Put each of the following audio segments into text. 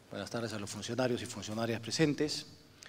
Buenas tardes a los funcionarios y funcionarias presentes.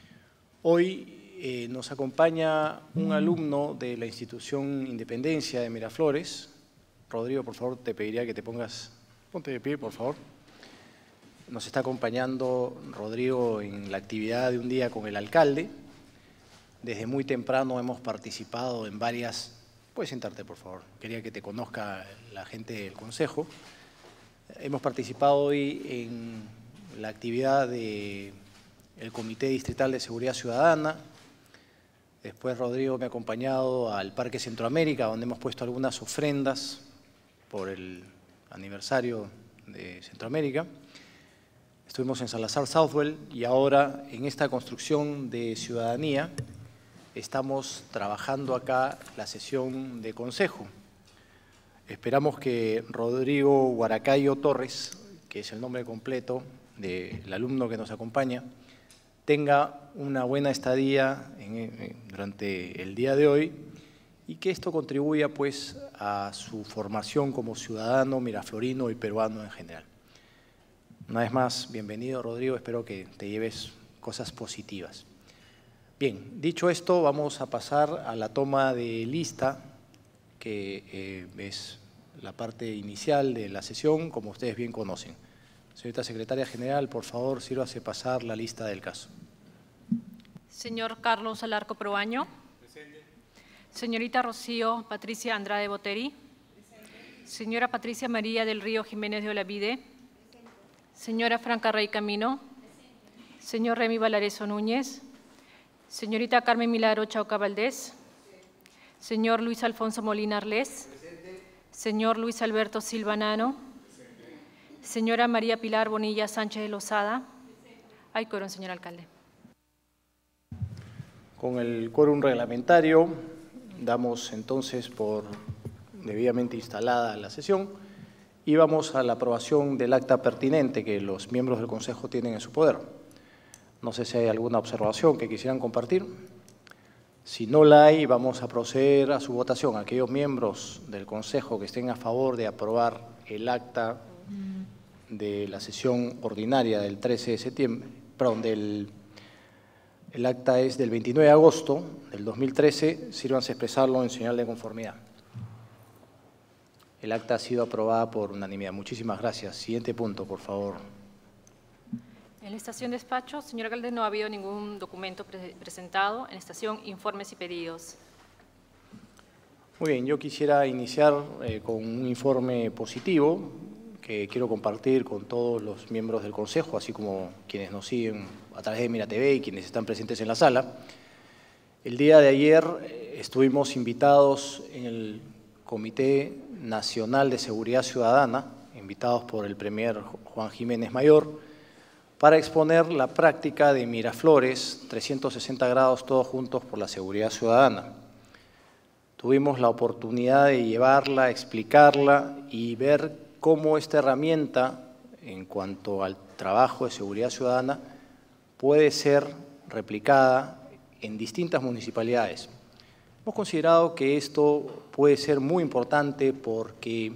Hoy nos acompaña un alumno de la institución Independencia de Miraflores. Rodrigo, por favor, te pediría que ponte de pie, por favor. Nos está acompañando Rodrigo en la actividad de un día con el alcalde. Desde muy temprano hemos participado en varias... Puedes sentarte, por favor. Quería que te conozca la gente del Consejo. Hemos participado hoy en la actividad del Comité Distrital de Seguridad Ciudadana. Después Rodrigo me ha acompañado al Parque Centroamérica, donde hemos puesto algunas ofrendas por el aniversario de Centroamérica. Estuvimos en Salazar Southwell y ahora en esta construcción de ciudadanía estamos trabajando acá la sesión de consejo. Esperamos que Rodrigo Huaracayo Torres, que es el nombre completo del alumno que nos acompaña, tenga una buena estadía durante el día de hoy y que esto contribuya pues a su formación como ciudadano miraflorino y peruano en general. Una vez más, bienvenido Rodrigo, espero que te lleves cosas positivas. Bien, dicho esto, vamos a pasar a la toma de lista, que es la parte inicial de la sesión, como ustedes bien conocen. Señorita Secretaria General, por favor, sírvase pasar la lista del caso. Señor Carlos Alarco Proaño. Presente. Señorita Rocío Patricia Andrade Boteri. Presente. Señora Patricia María del Río Jiménez de Olavide. Presente. Señora Franca Rey Camino. Presente. Señor Remy Valareso Núñez. Señorita Carmen Milagro Chauca Valdés. Presente. Señor Luis Alfonso Molina Arlés. Presente. Señor Luis Alberto Silva Nano. Presente. Señora María Pilar Bonilla Sánchez de Lozada. Presente. Hay quórum, señor alcalde. Con el quórum reglamentario, damos entonces por debidamente instalada la sesión y vamos a la aprobación del acta pertinente que los miembros del Consejo tienen en su poder. No sé si hay alguna observación que quisieran compartir. Si no la hay, vamos a proceder a su votación. Aquellos miembros del Consejo que estén a favor de aprobar el acta de la sesión ordinaria del 13 de septiembre, perdón, el acta es del 29 de agosto del 2013, sírvanse a expresarlo en señal de conformidad. El acta ha sido aprobada por unanimidad. Muchísimas gracias. Siguiente punto, por favor. En la estación despacho, señor alcalde, no ha habido ningún documento presentado. En la estación, informes y pedidos. Muy bien, yo quisiera iniciar con un informe positivo que quiero compartir con todos los miembros del Consejo, así como quienes nos siguen a través de Mira TV y quienes están presentes en la sala. El día de ayer estuvimos invitados en el Comité Nacional de Seguridad Ciudadana, invitados por el Premier Juan Jiménez Mayor, para exponer la práctica de Miraflores 360 grados todos juntos por la seguridad ciudadana. Tuvimos la oportunidad de llevarla, explicarla y ver cómo esta herramienta, en cuanto al trabajo de seguridad ciudadana, puede ser replicada en distintas municipalidades. Hemos considerado que esto puede ser muy importante porque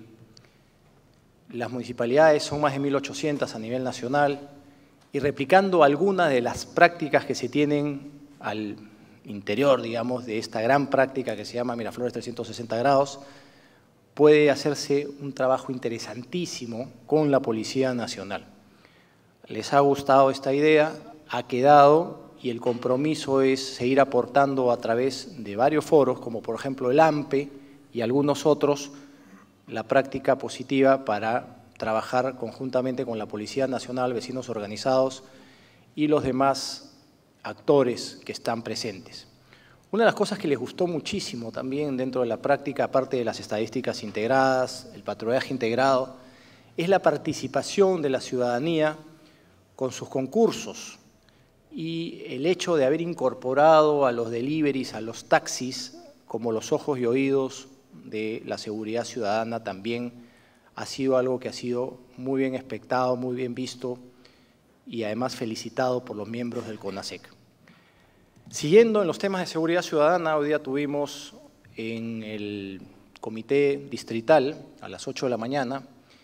las municipalidades son más de 1.800 a nivel nacional y replicando algunas de las prácticas que se tienen al interior, digamos, de esta gran práctica que se llama Miraflores 360 grados, puede hacerse un trabajo interesantísimo con la Policía Nacional. Les ha gustado esta idea, ha quedado y el compromiso es seguir aportando a través de varios foros, como por ejemplo el AMPE y algunos otros, la práctica positiva para trabajar conjuntamente con la Policía Nacional, vecinos organizados y los demás actores que están presentes. Una de las cosas que les gustó muchísimo también dentro de la práctica, aparte de las estadísticas integradas, el patrullaje integrado, es la participación de la ciudadanía con sus concursos y el hecho de haber incorporado a los deliveries, a los taxis, como los ojos y oídos de la seguridad ciudadana también ha sido algo que ha sido muy bien expectado, muy bien visto y además felicitado por los miembros del CONASEC. Siguiendo en los temas de seguridad ciudadana, hoy día tuvimos en el Comité Distrital, a las 8 de la mañana,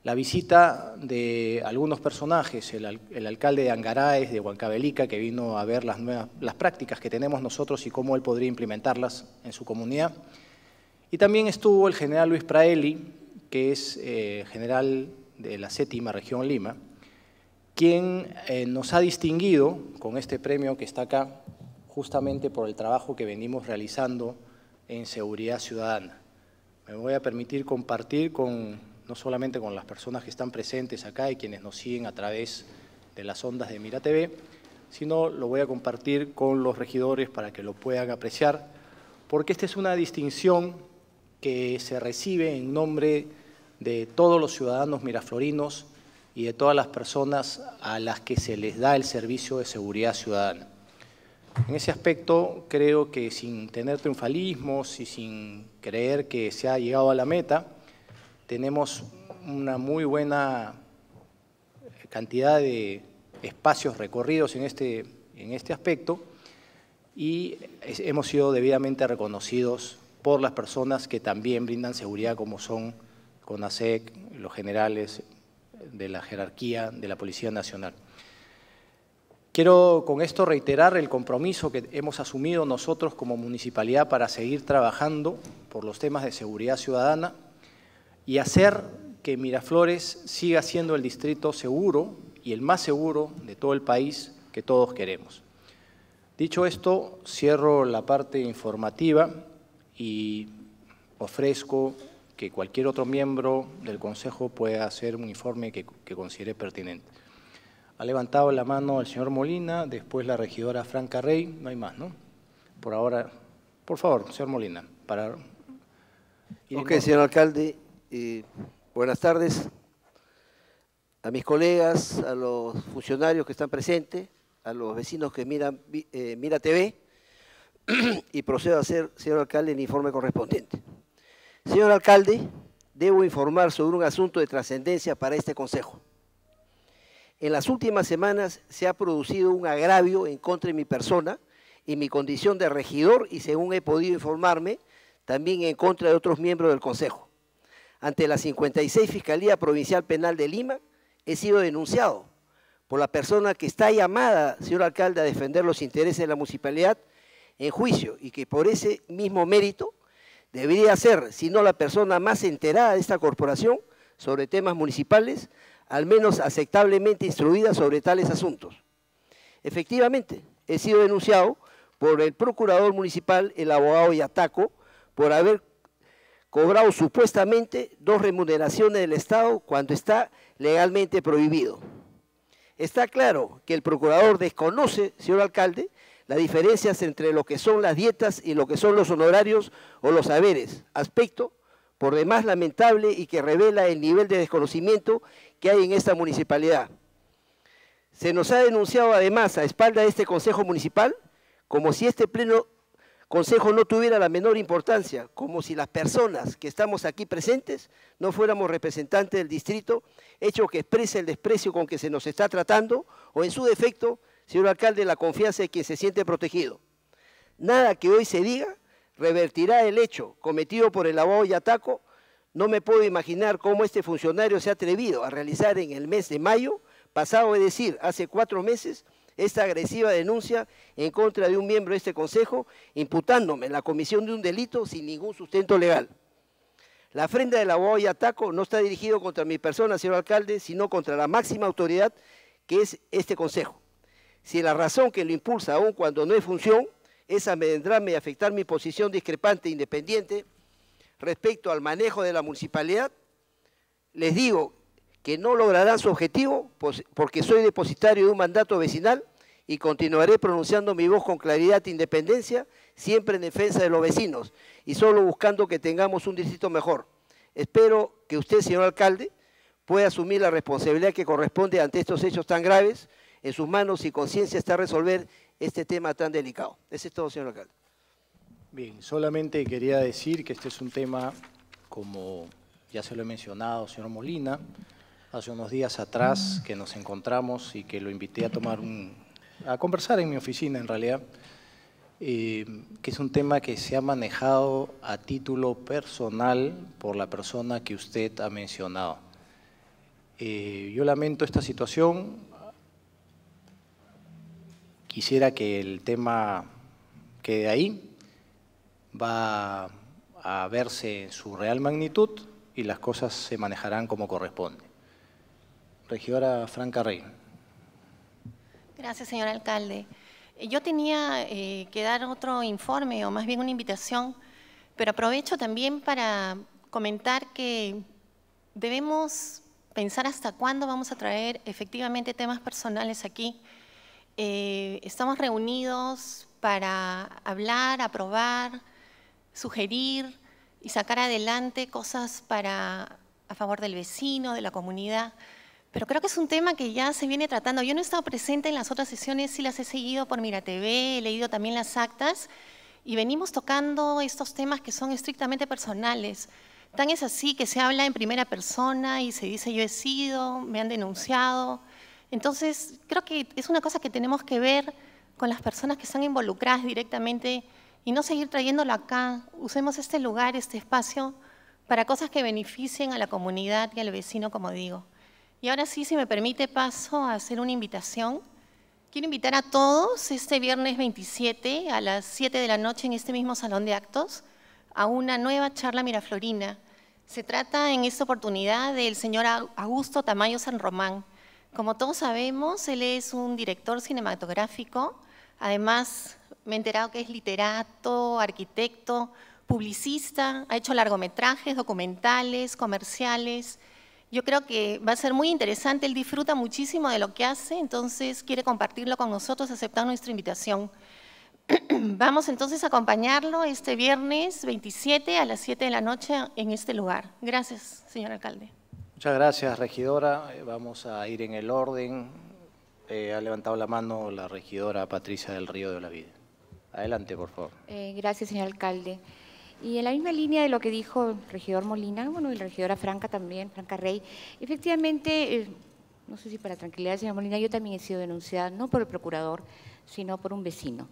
la visita de algunos personajes, el alcalde de Angaraes, de Huancavelica, que vino a ver las prácticas que tenemos nosotros y cómo él podría implementarlas en su comunidad. Y también estuvo el general Luis Praeli, que es general de la 7ª Región Lima, quien nos ha distinguido con este premio que está acá, justamente por el trabajo que venimos realizando en seguridad ciudadana. Me voy a permitir compartir no solamente con las personas que están presentes acá y quienes nos siguen a través de las ondas de Mira TV, sino lo voy a compartir con los regidores para que lo puedan apreciar, porque esta es una distinción que se recibe en nombre de todos los ciudadanos miraflorinos y de todas las personas a las que se les da el servicio de seguridad ciudadana. En ese aspecto, creo que sin tener triunfalismos y sin creer que se ha llegado a la meta, tenemos una muy buena cantidad de espacios recorridos en este aspecto y hemos sido debidamente reconocidos por las personas que también brindan seguridad, como son CONASEC, los generales de la jerarquía de la Policía Nacional. Quiero con esto reiterar el compromiso que hemos asumido nosotros como municipalidad para seguir trabajando por los temas de seguridad ciudadana y hacer que Miraflores siga siendo el distrito seguro y el más seguro de todo el país que todos queremos. Dicho esto, cierro la parte informativa y ofrezco que cualquier otro miembro del Consejo pueda hacer un informe que considere pertinente. Ha levantado la mano el señor Molina, después la regidora Franca Rey, no hay más, ¿no? Por ahora, por favor, señor Molina, para... Ok, señor alcalde, buenas tardes a mis colegas, a los funcionarios que están presentes, a los vecinos que miran Mira TV, y procedo a hacer, señor alcalde, el informe correspondiente. Señor alcalde, debo informar sobre un asunto de trascendencia para este consejo. En las últimas semanas se ha producido un agravio en contra de mi persona y mi condición de regidor y, según he podido informarme, también en contra de otros miembros del consejo. Ante la 56 Fiscalía Provincial Penal de Lima, he sido denunciado por la persona que está llamada, señor alcalde, a defender los intereses de la municipalidad en juicio y que por ese mismo mérito debería ser, si no la persona más enterada de esta corporación sobre temas municipales, al menos aceptablemente instruida sobre tales asuntos. Efectivamente, he sido denunciado por el procurador municipal, el abogado Yataco, por haber cobrado supuestamente 2 remuneraciones del Estado cuando está legalmente prohibido. Está claro que el procurador desconoce, señor alcalde, las diferencias entre lo que son las dietas y lo que son los honorarios o los haberes, aspecto por demás lamentable y que revela el nivel de desconocimiento que hay en esta municipalidad. Se nos ha denunciado además a espalda de este Consejo Municipal como si este pleno Consejo no tuviera la menor importancia, como si las personas que estamos aquí presentes no fuéramos representantes del distrito, hecho que expresa el desprecio con que se nos está tratando o en su defecto, señor alcalde, la confianza de quien se siente protegido. Nada que hoy se diga revertirá el hecho cometido por el abogado Yataco. No me puedo imaginar cómo este funcionario se ha atrevido a realizar en el mes de mayo pasado, es decir, hace 4 meses, esta agresiva denuncia en contra de un miembro de este consejo, imputándome la comisión de un delito sin ningún sustento legal. La afrenta del abogado Yataco no está dirigido contra mi persona, señor alcalde, sino contra la máxima autoridad que es este consejo. Si la razón que lo impulsa, aun cuando no es función, es amedrentarme y afectar mi posición discrepante e independiente respecto al manejo de la municipalidad, les digo que no lograrán su objetivo porque soy depositario de un mandato vecinal y continuaré pronunciando mi voz con claridad e independencia, siempre en defensa de los vecinos y solo buscando que tengamos un distrito mejor. Espero que usted, señor alcalde, pueda asumir la responsabilidad que corresponde ante estos hechos tan graves. En sus manos y conciencia está resolver este tema tan delicado. Eso es todo, señor alcalde. Bien, solamente quería decir que este es un tema, como ya se lo he mencionado, señor Molina, hace unos días atrás que nos encontramos y que lo invité a conversar en mi oficina en realidad, que es un tema que se ha manejado a título personal por la persona que usted ha mencionado. Yo lamento esta situación. Quisiera que el tema quede ahí. Va a verse en su real magnitud y las cosas se manejarán como corresponde. Regidora Franca Rey. Gracias, señor alcalde. Yo tenía que dar otro informe, o más bien una invitación, pero aprovecho también para comentar que debemos pensar hasta cuándo vamos a traer efectivamente temas personales aquí. Estamos reunidos para hablar, aprobar, sugerir y sacar adelante cosas a favor del vecino, de la comunidad. Pero creo que es un tema que ya se viene tratando. Yo no he estado presente en las otras sesiones, sí las he seguido por Mira TV, he leído también las actas y venimos tocando estos temas que son estrictamente personales. Tan es así que se habla en primera persona y se dice yo he sido, me han denunciado. Entonces, creo que es una cosa que tenemos que ver con las personas que están involucradas directamente y no seguir trayéndolo acá. Usemos este lugar, este espacio, para cosas que beneficien a la comunidad y al vecino, como digo. Y ahora sí, si me permite, paso a hacer una invitación. Quiero invitar a todos este viernes 27 a las 7 de la noche en este mismo salón de actos a una nueva charla miraflorina. Se trata en esta oportunidad del señor Augusto Tamayo San Román. Como todos sabemos, él es un director cinematográfico, además me he enterado que es literato, arquitecto, publicista, ha hecho largometrajes, documentales, comerciales. Yo creo que va a ser muy interesante, él disfruta muchísimo de lo que hace, entonces quiere compartirlo con nosotros, aceptar nuestra invitación. Vamos entonces a acompañarlo este viernes 27 a las 7 de la noche en este lugar. Gracias, señor alcalde. Muchas gracias, regidora. Vamos a ir en el orden. Ha levantado la mano la regidora Patricia del Río de Olavide. Adelante, por favor. Gracias, señor alcalde. Y en la misma línea de lo que dijo el regidor Molina, bueno, y la regidora Franca también, Franca Rey, efectivamente, no sé si para tranquilidad del señor Molina, yo también he sido denunciada, no por el procurador, sino por un vecino.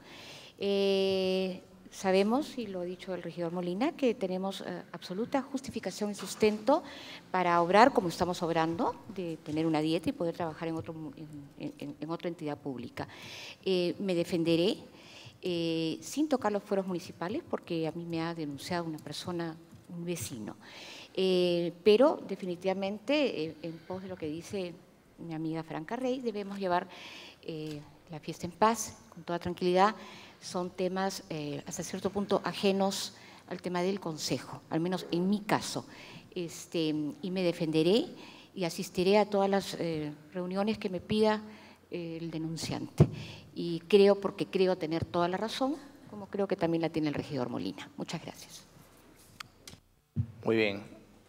Sabemos, y lo ha dicho el regidor Molina, que tenemos absoluta justificación y sustento para obrar como estamos obrando, de tener una dieta y poder trabajar en otra entidad pública. Me defenderé sin tocar los fueros municipales, porque a mí me ha denunciado una persona, un vecino. Pero definitivamente, en pos de lo que dice mi amiga Franca Rey, debemos llevar la fiesta en paz, con toda tranquilidad. Son temas hasta cierto punto ajenos al tema del consejo, al menos en mi caso. Y me defenderé y asistiré a todas las reuniones que me pida el denunciante. Y creo, porque creo tener toda la razón, como creo que también la tiene el regidor Molina. Muchas gracias. Muy bien.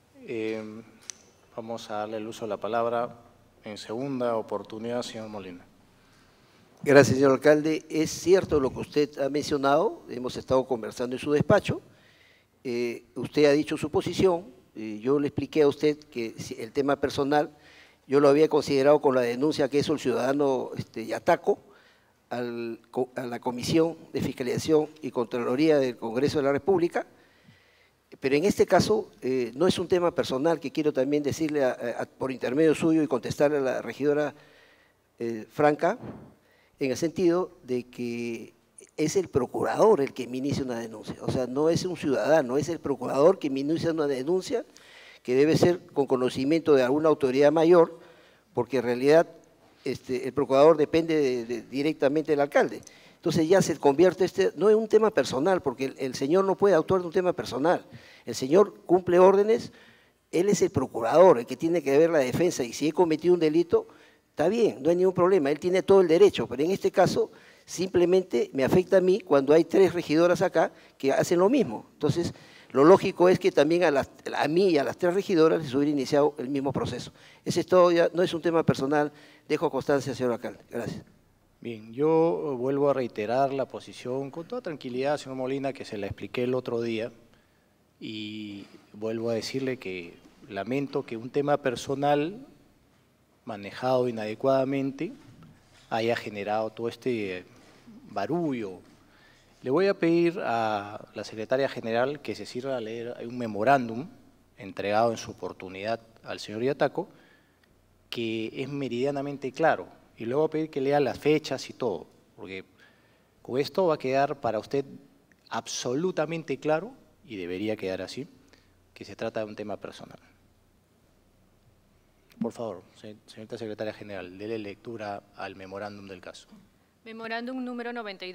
Vamos a darle el uso de la palabra en segunda oportunidad, señor Molina. Gracias, señor alcalde. Es cierto lo que usted ha mencionado, hemos estado conversando en su despacho. Usted ha dicho su posición, yo le expliqué a usted que el tema personal yo lo había considerado con la denuncia que hizo el ciudadano Yataco a la Comisión de Fiscalización y Contraloría del Congreso de la República, pero en este caso no es un tema personal, que quiero también decirle por intermedio suyo y contestarle a la regidora Franca, en el sentido de que es el procurador el que me inicia una denuncia, o sea, no es un ciudadano, es el procurador que me inicia una denuncia que debe ser con conocimiento de alguna autoridad mayor, porque en realidad el procurador depende directamente del alcalde. Entonces ya se convierte no en un tema personal, porque el señor no puede actuar de un tema personal. El señor cumple órdenes, él es el procurador, el que tiene que ver la defensa, y si he cometido un delito, está bien, no hay ningún problema, él tiene todo el derecho, pero en este caso simplemente me afecta a mí cuando hay 3 regidoras acá que hacen lo mismo. Entonces, lo lógico es que también a mí y a las 3 regidoras les hubiera iniciado el mismo proceso. Ese es todo, ya no es un tema personal. Dejo constancia, señor alcalde. Gracias. Bien, yo vuelvo a reiterar la posición con toda tranquilidad, señor Molina, que se la expliqué el otro día, y vuelvo a decirle que lamento que un tema personal manejado inadecuadamente haya generado todo este barullo. Le voy a pedir a la secretaria general que se sirva a leer un memorándum entregado en su oportunidad al señor Yataco, que es meridianamente claro. Y luego pedir que lea las fechas y todo, porque con esto va a quedar para usted absolutamente claro, y debería quedar así, que se trata de un tema personal. Por favor, señorita Secretaria General, dele lectura al memorándum del caso. Memorándum número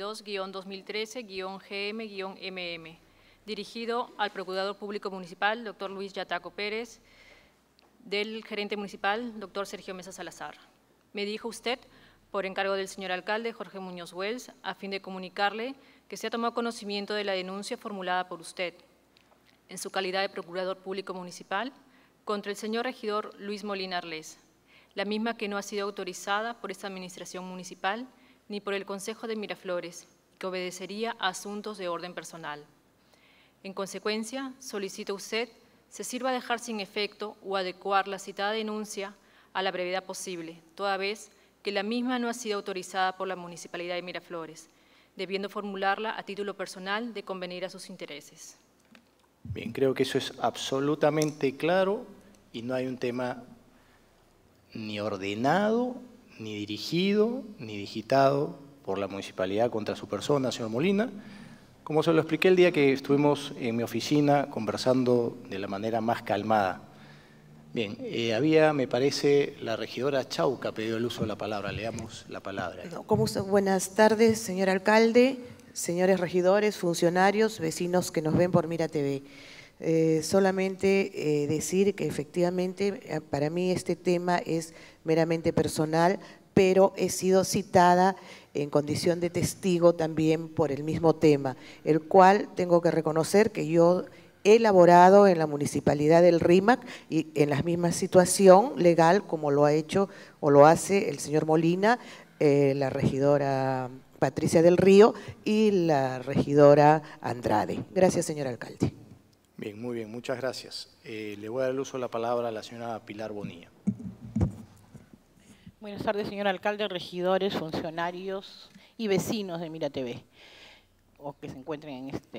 92-2013-GM-MM, dirigido al Procurador Público Municipal, doctor Luis Yataco Pérez, del gerente municipal, doctor Sergio Mesa Salazar. Me dijo usted, por encargo del señor alcalde Jorge Muñoz Wells, a fin de comunicarle que se ha tomado conocimiento de la denuncia formulada por usted, en su calidad de Procurador Público Municipal, contra el señor regidor Luis Molina Arlés, la misma que no ha sido autorizada por esta administración municipal ni por el Consejo de Miraflores, que obedecería a asuntos de orden personal. En consecuencia, solicito a usted se sirva a dejar sin efecto o adecuar la citada denuncia a la brevedad posible, toda vez que la misma no ha sido autorizada por la Municipalidad de Miraflores, debiendo formularla a título personal de convenir a sus intereses. Bien, creo que eso es absolutamente claro y no hay un tema ni ordenado, ni dirigido, ni digitado por la Municipalidad contra su persona, señor Molina. Como se lo expliqué el día que estuvimos en mi oficina conversando de la manera más calmada. Bien, me parece, la regidora Chauca pedido el uso de la palabra. Leamos la palabra. Buenas tardes, señor alcalde, señores regidores, funcionarios, vecinos que nos ven por Mira TV. Solamente decir que efectivamente para mí este tema es meramente personal, pero he sido citada en condición de testigo también por el mismo tema, el cual tengo que reconocer que yo he elaborado en la Municipalidad del RIMAC y en la misma situación legal como lo ha hecho o lo hace el señor Molina, la regidora Patricia del Río y la regidora Andrade. Gracias, señor alcalde. Bien, muy bien, muchas gracias. Le voy a dar el uso de la palabra a la señora Pilar Bonilla. Buenas tardes, señor alcalde, regidores, funcionarios y vecinos de Mira TV, o que se encuentren en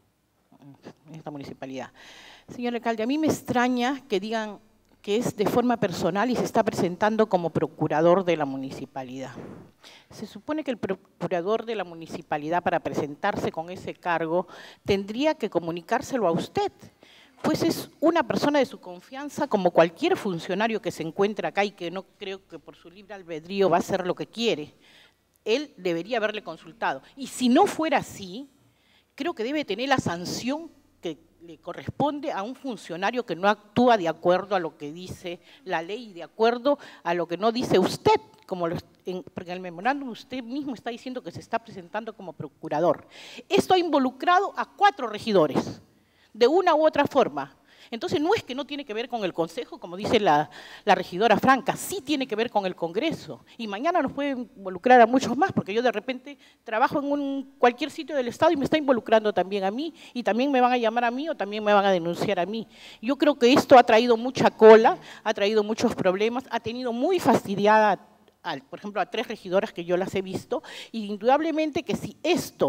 esta municipalidad. Señor alcalde, a mí me extraña que digan que es de forma personal y se está presentando como procurador de la municipalidad. Se supone que el procurador de la municipalidad, para presentarse con ese cargo, tendría que comunicárselo a usted, pues es una persona de su confianza como cualquier funcionario que se encuentra acá y que no creo que por su libre albedrío va a hacer lo que quiere. Él debería haberle consultado. Y si no fuera así, creo que debe tener la sanción que le corresponde a un funcionario que no actúa de acuerdo a lo que dice la ley y de acuerdo a lo que no dice usted, porque en el memorándum usted mismo está diciendo que se está presentando como procurador. Esto ha involucrado a 4 regidores, de una u otra forma. Entonces no es que no tiene que ver con el Consejo, como dice la regidora Franca, sí tiene que ver con el Congreso. Y mañana nos puede involucrar a muchos más, porque yo de repente trabajo en cualquier sitio del Estado y me está involucrando también a mí, y también me van a llamar a mí o también me van a denunciar a mí. Yo creo que esto ha traído mucha cola, ha traído muchos problemas, ha tenido muy fastidiada, por ejemplo, a 3 regidoras que yo las he visto, y indudablemente que si esto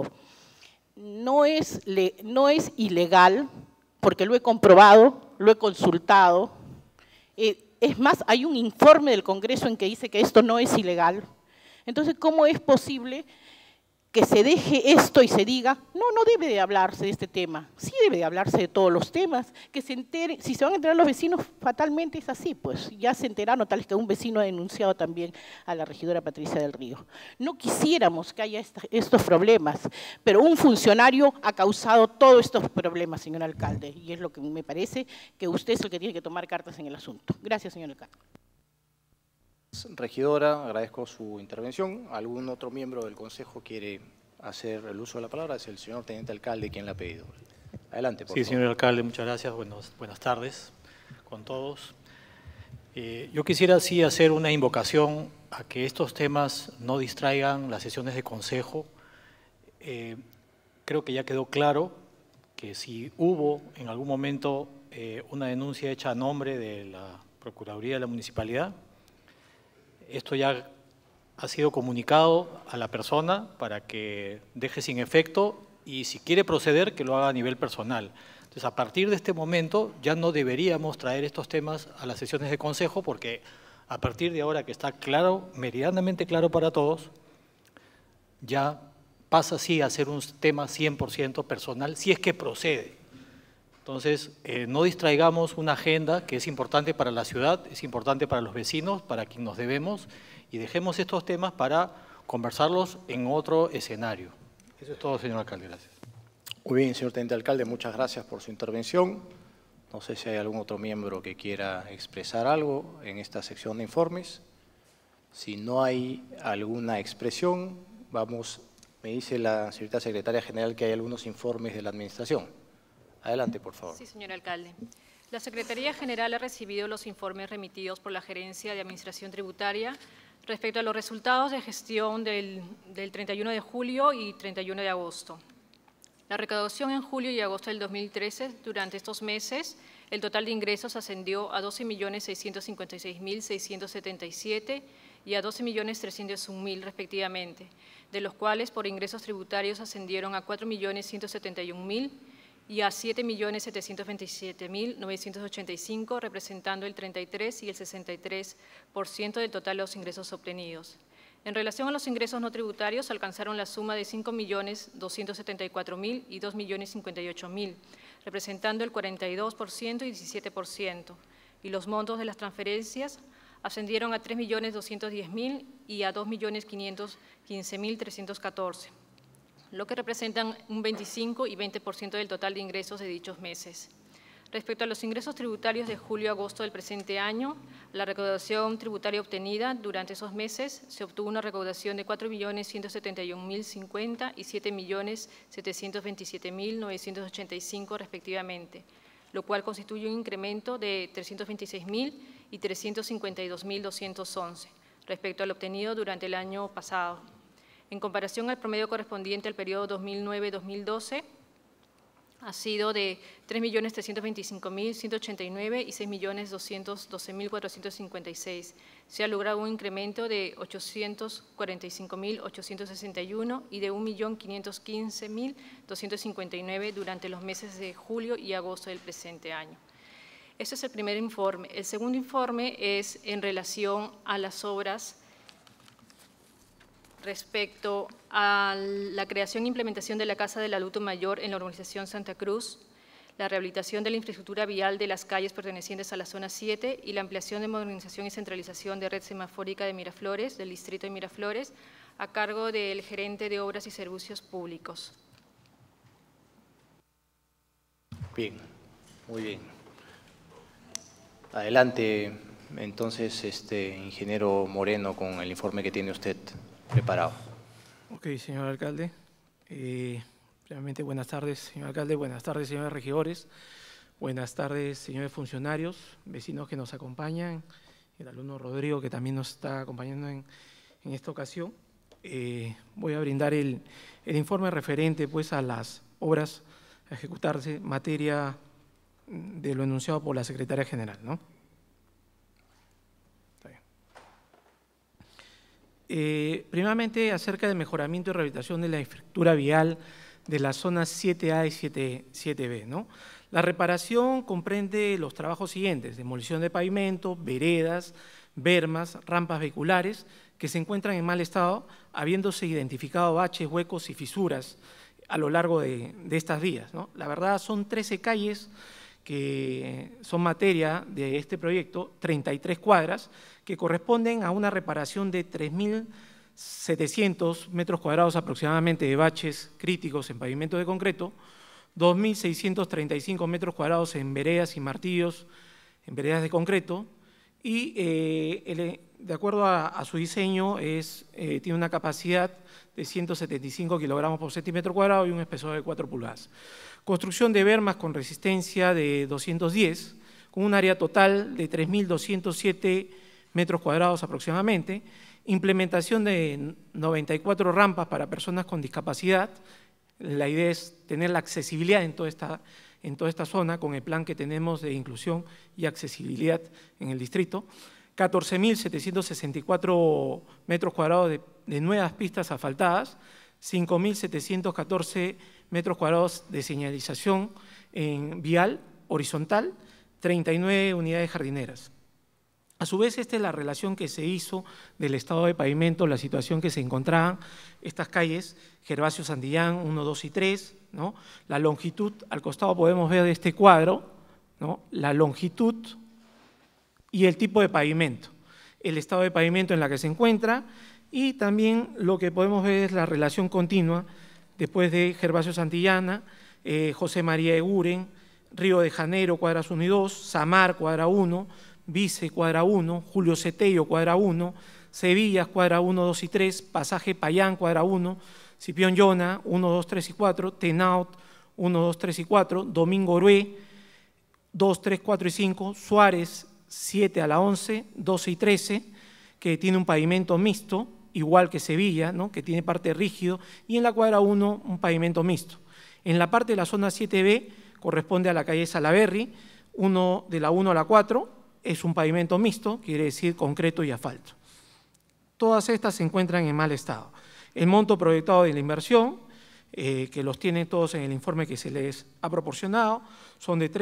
no es ilegal, porque lo he comprobado, lo he consultado. Es más, hay un informe del Congreso en que dice que esto no es ilegal. Entonces, ¿cómo es posible que se deje esto y se diga, no debe de hablarse de este tema? Sí debe de hablarse de todos los temas, que se enteren, si se van a enterar los vecinos, fatalmente es así, pues ya se enteraron, tal es que un vecino ha denunciado también a la regidora Patricia del Río. No quisiéramos que haya estos problemas, pero un funcionario ha causado todos estos problemas, señor alcalde, y es lo que me parece que usted es el que tiene que tomar cartas en el asunto. Gracias, señor alcalde. Regidora, agradezco su intervención. ¿Algún otro miembro del Consejo quiere hacer el uso de la palabra? Es el señor Teniente Alcalde quien la ha pedido. Adelante, por favor. Sí, señor alcalde, muchas gracias. Buenas tardes con todos. Yo quisiera sí hacer una invocación a que estos temas no distraigan las sesiones de Consejo. Creo que ya quedó claro que si hubo en algún momento una denuncia hecha a nombre de la Procuraduría de la Municipalidad, esto ya ha sido comunicado a la persona para que deje sin efecto y si quiere proceder, que lo haga a nivel personal. Entonces, a partir de este momento ya no deberíamos traer estos temas a las sesiones de Consejo porque A partir de ahora que está claro, meridianamente claro para todos, ya pasa así a ser un tema 100% personal, si es que procede. Entonces, no distraigamos una agenda que es importante para la ciudad, es importante para los vecinos, para quien nos debemos, y dejemos estos temas para conversarlos en otro escenario. Eso es todo, señor alcalde. Gracias. Muy bien, señor teniente alcalde, muchas gracias por su intervención. No sé si hay algún otro miembro que quiera expresar algo en esta sección de informes. Si no hay alguna expresión, vamos, me dice la señorita secretaria general que hay algunos informes de la administración. Adelante, por favor. Sí, señor alcalde. La Secretaría General ha recibido los informes remitidos por la Gerencia de Administración Tributaria respecto a los resultados de gestión del 31 de julio y 31 de agosto. La recaudación en julio y agosto del 2013, durante estos meses, el total de ingresos ascendió a 12.656.677 y a 12.301.000 respectivamente, de los cuales por ingresos tributarios ascendieron a 4.171.000 y a 7.727.985, representando el 33 y el 63% del total de los ingresos obtenidos. En relación a los ingresos no tributarios, alcanzaron la suma de 5.274.000 y 2.058.000, representando el 42% y 17%, y los montos de las transferencias ascendieron a 3.210.000 y a 2.515.314, lo que representan un 25 y 20% del total de ingresos de dichos meses. Respecto a los ingresos tributarios de julio a agosto del presente año, la recaudación tributaria obtenida durante esos meses se obtuvo una recaudación de 4.171.050 y 7.727.985 respectivamente, lo cual constituye un incremento de 326.000 y 352.211 respecto al obtenido durante el año pasado. En comparación al promedio correspondiente al periodo 2009-2012, ha sido de 3.325.189 y 6.212.456. Se ha logrado un incremento de 845.861 y de 1.515.259 durante los meses de julio y agosto del presente año. Este es el primer informe. El segundo informe es en relación a las obras respecto a la creación e implementación de la Casa del Adulto Mayor en la urbanización Santa Cruz, la rehabilitación de la infraestructura vial de las calles pertenecientes a la zona 7 y la ampliación de modernización y centralización de red semafórica de Miraflores, del distrito de Miraflores, a cargo del gerente de Obras y Servicios Públicos. Bien, muy bien. Adelante, entonces, ingeniero Moreno, con el informe que tiene usted preparado. Ok, señor alcalde. Primeramente, buenas tardes, señor alcalde. Buenas tardes, señores regidores. Buenas tardes, señores funcionarios, vecinos que nos acompañan, el alumno Rodrigo, que también nos está acompañando en esta ocasión. Voy a brindar el informe referente pues, a las obras a ejecutarse en materia de lo enunciado por la Secretaria General, ¿no? Primeramente, acerca del mejoramiento y rehabilitación de la infraestructura vial de las zonas 7A y 7B, ¿no? La reparación comprende los trabajos siguientes: demolición de pavimento, veredas, bermas, rampas vehiculares que se encuentran en mal estado, habiéndose identificado baches, huecos y fisuras a lo largo de estas vías, ¿no? La verdad, son 13 calles que son materia de este proyecto, 33 cuadras, que corresponden a una reparación de 3.700 metros cuadrados aproximadamente de baches críticos en pavimento de concreto, 2.635 metros cuadrados en veredas y martillos en veredas de concreto, y de acuerdo a su diseño tiene una capacidad de 175 kilogramos por centímetro cuadrado y un espesor de 4 pulgadas. Construcción de bermas con resistencia de 210, con un área total de 3.207 metros cuadrados aproximadamente, implementación de 94 rampas para personas con discapacidad. La idea es tener la accesibilidad en toda esta zona con el plan que tenemos de inclusión y accesibilidad en el distrito. 14.764 metros cuadrados de nuevas pistas asfaltadas, 5.714 metros cuadrados de señalización en vial horizontal, 39 unidades jardineras. A su vez, esta es la relación que se hizo del estado de pavimento, la situación que se encontraban estas calles, Gervasio Santillán 1, 2 y 3, ¿no? La longitud, al costado podemos ver de este cuadro, ¿no? La longitud y el tipo de pavimento, el estado de pavimento en la que se encuentra, y también lo que podemos ver es la relación continua después de Gervasio Santillana, José María Eguren, Río de Janeiro, cuadras 1 y 2, Samar, cuadra 1, Vice, cuadra 1, Julio Cetello, cuadra 1, Sevilla, cuadra 1, 2 y 3, Pasaje Payán, cuadra 1, Cipión Yona, 1, 2, 3 y 4, Tenaut, 1, 2, 3 y 4, Domingo Orué, 2, 3, 4 y 5, Suárez, 7 a la 11, 12 y 13, que tiene un pavimento mixto, igual que Sevilla, ¿no? Que tiene parte rígido, y en la cuadra 1 un pavimento mixto. En la parte de la zona 7B corresponde a la calle Salaberry, de la 1 a la 4, es un pavimento mixto, quiere decir concreto y asfalto. Todas estas se encuentran en mal estado. El monto proyectado de la inversión, que los tienen todos en el informe que se les ha proporcionado, son de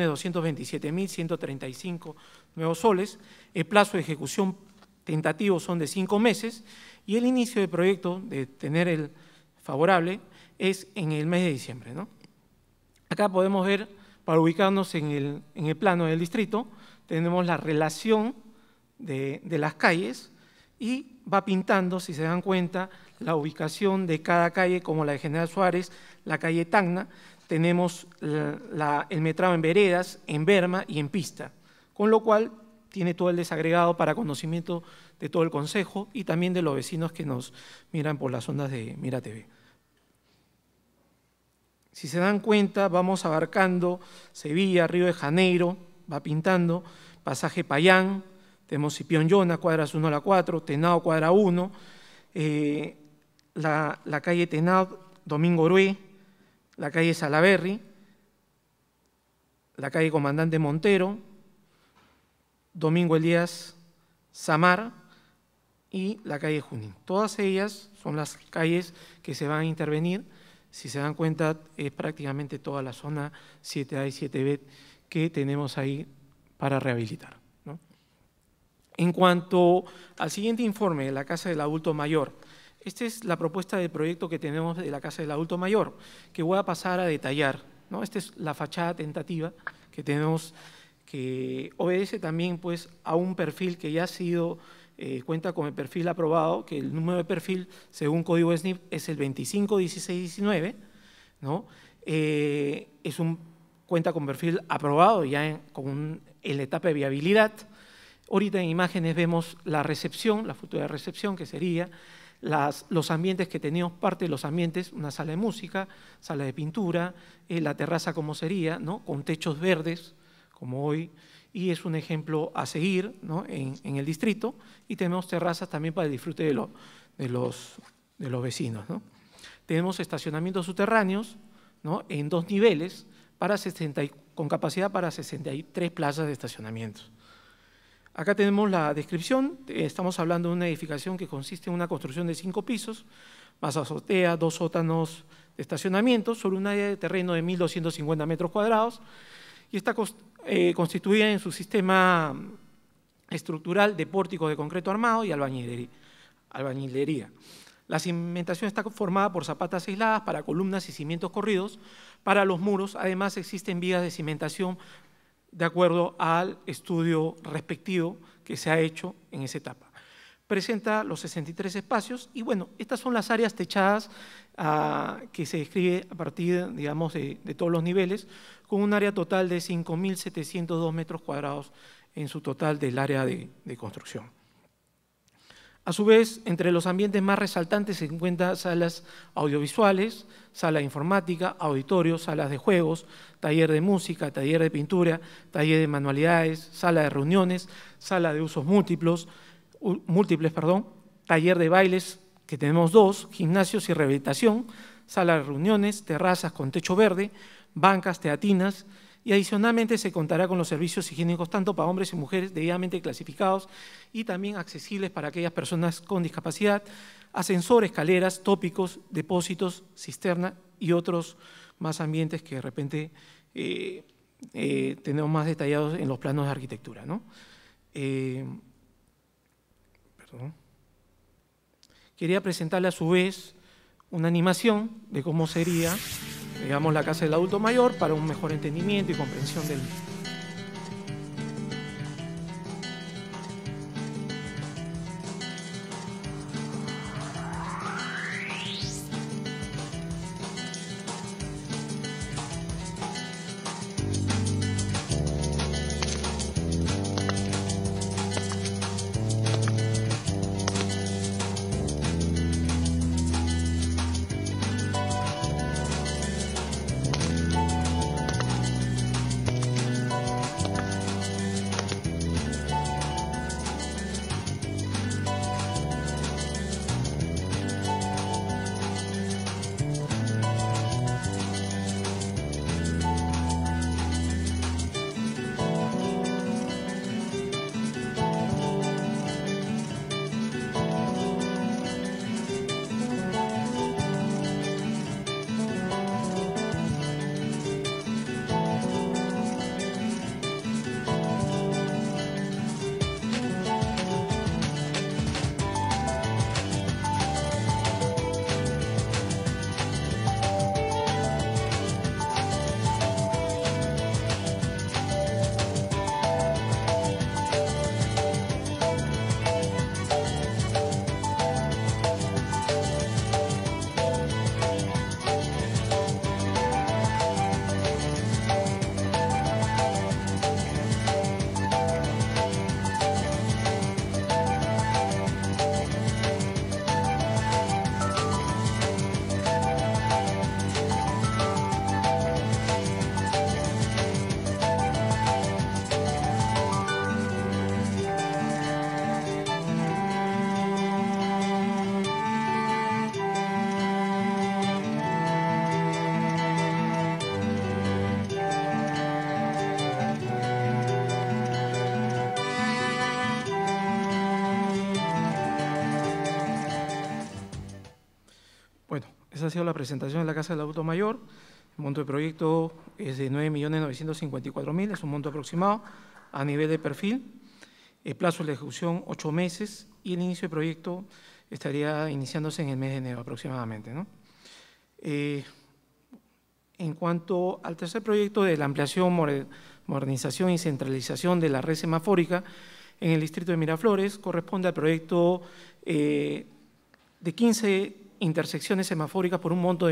3.227.135 nuevos soles. El plazo de ejecución tentativo son de 5 meses y el inicio del proyecto, de tener el favorable, es en el mes de diciembre, ¿no? Acá podemos ver, para ubicarnos en el plano del distrito, tenemos la relación de las calles y va pintando, si se dan cuenta, la ubicación de cada calle, como la de General Suárez, la calle Tacna. Tenemos el metrado en veredas, en berma y en pista, con lo cual tiene todo el desagregado para conocimiento de todo el Consejo y también de los vecinos que nos miran por las ondas de Mira TV. Si se dan cuenta, vamos abarcando Sevilla, Río de Janeiro, va pintando, Pasaje Payán, tenemos Cipión Yona, cuadras 1 a la 4, Tenao, cuadra 1, la calle Tenao, Domingo Orué, la calle Salaberry, la calle Comandante Montero, Domingo Elías Samar y la calle Junín. Todas ellas son las calles que se van a intervenir. Si se dan cuenta, es prácticamente toda la zona 7A y 7B que tenemos ahí para rehabilitar, ¿no? En cuanto al siguiente informe de la Casa del Adulto Mayor, esta es la propuesta de proyecto que tenemos de la Casa del Adulto Mayor, que voy a pasar a detallar, ¿no? Esta es la fachada tentativa que tenemos, que obedece también pues, a un perfil que ya ha sido, cuenta con el perfil aprobado, que el número de perfil, según Código SNIP, es el 251619, ¿no? Cuenta con perfil aprobado ya en la etapa de viabilidad. Ahorita en imágenes vemos la recepción, la futura recepción, que sería los ambientes que teníamos, parte de los ambientes, una sala de música, sala de pintura, la terraza como sería, ¿no? Con techos verdes, como hoy, y es un ejemplo a seguir, ¿no? en el distrito, y tenemos terrazas también para el disfrute de los vecinos, ¿no? Tenemos estacionamientos subterráneos, ¿no? En 2 niveles, con capacidad para 63 plazas de estacionamiento. Acá tenemos la descripción. Estamos hablando de una edificación que consiste en una construcción de 5 pisos, más azotea, 2 sótanos de estacionamiento, sobre un área de terreno de 1.250 metros cuadrados, y está constituida en su sistema estructural de pórticos de concreto armado y albañilería. La cimentación está formada por zapatas aisladas para columnas y cimientos corridos. Para los muros, además, existen vigas de cimentación de acuerdo al estudio respectivo que se ha hecho en esa etapa. Presenta los 63 espacios y, bueno, estas son las áreas techadas que se describe a partir, digamos, de todos los niveles, con un área total de 5.702 metros cuadrados en su total del área de construcción. A su vez, entre los ambientes más resaltantes se encuentran salas audiovisuales, sala de informática, auditorios, salas de juegos, taller de música, taller de pintura, taller de manualidades, sala de reuniones, sala de usos múltiples, taller de bailes, que tenemos 2, gimnasios y rehabilitación, sala de reuniones, terrazas con techo verde, bancas, teatinas, y adicionalmente se contará con los servicios higiénicos tanto para hombres y mujeres debidamente clasificados y también accesibles para aquellas personas con discapacidad, ascensor, escaleras, tópicos, depósitos, cisterna y otros más ambientes que de repente tenemos más detallados en los planos de arquitectura, ¿no? Quería presentarle a su vez una animación de cómo sería, digamos, la casa del adulto mayor para un mejor entendimiento y comprensión del mismo. Esa ha sido la presentación de la Casa del Adulto Mayor. El monto de proyecto es de 9.954.000, es un monto aproximado a nivel de perfil. El plazo de ejecución, 8 meses, y el inicio de proyecto estaría iniciándose en el mes de enero aproximadamente, ¿no? En cuanto al tercer proyecto de la ampliación, modernización y centralización de la red semafórica en el distrito de Miraflores, corresponde al proyecto de 15 intersecciones semafóricas por un monto de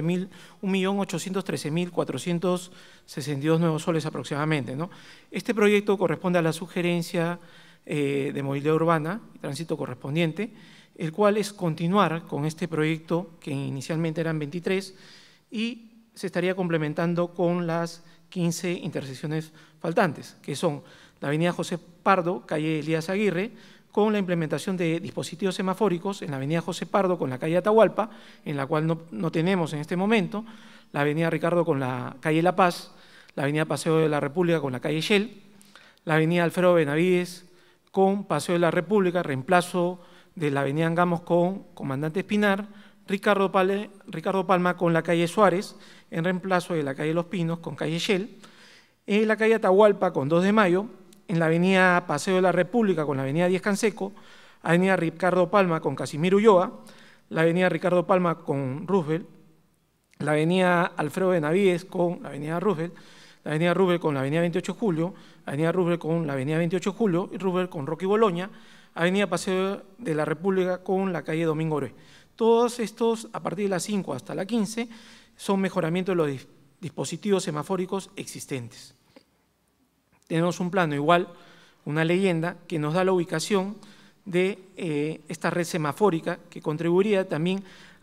1.813.462 nuevos soles aproximadamente, ¿no? Este proyecto corresponde a la sugerencia de movilidad urbana y tránsito correspondiente, el cual es continuar con este proyecto que inicialmente eran 23 y se estaría complementando con las 15 intersecciones faltantes, que son la avenida José Pardo, calle Elías Aguirre, con la implementación de dispositivos semafóricos en la avenida José Pardo con la calle Atahualpa, en la cual no tenemos en este momento, la avenida Ricardo con la calle La Paz, la avenida Paseo de la República con la calle Shell, la avenida Alfredo Benavides con Paseo de la República, reemplazo de la avenida Angamos con Comandante Espinar, Ricardo Palma con la calle Suárez, en reemplazo de la calle Los Pinos con calle Shell, en la calle Atahualpa con 2 de Mayo, en la avenida Paseo de la República con la avenida Díez Canseco, avenida Ricardo Palma con Casimiro Ulloa, la avenida Ricardo Palma con Roosevelt, la avenida Alfredo Benavides con la avenida Roosevelt, la avenida Roosevelt con la avenida 28 de Julio, avenida Roosevelt con la avenida 28 de Julio, y Roosevelt con Roque y Boloña, avenida Paseo de la República con la calle Domingo Oroé. Todos estos, a partir de la 5 hasta la 15, son mejoramientos de los dispositivos semafóricos existentes. Tenemos un plano igual, una leyenda, que nos da la ubicación de esta red semafórica, que contribuiría también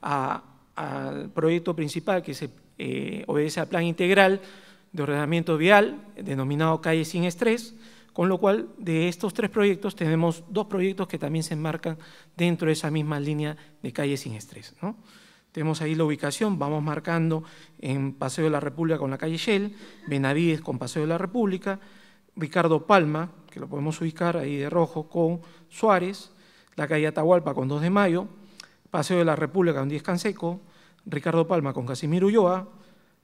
al proyecto principal que se obedece al Plan Integral de Ordenamiento Vial, denominado Calle Sin Estrés, con lo cual de estos 3 proyectos tenemos 2 proyectos que también se enmarcan dentro de esa misma línea de Calle Sin Estrés, ¿no? Tenemos ahí la ubicación, vamos marcando en Paseo de la República con la calle Shell, Benavides con Paseo de la República, Ricardo Palma, que lo podemos ubicar ahí de rojo, con Suárez, la calle Atahualpa con 2 de Mayo, Paseo de la República con Díez Canseco, Ricardo Palma con Casimiro Ulloa,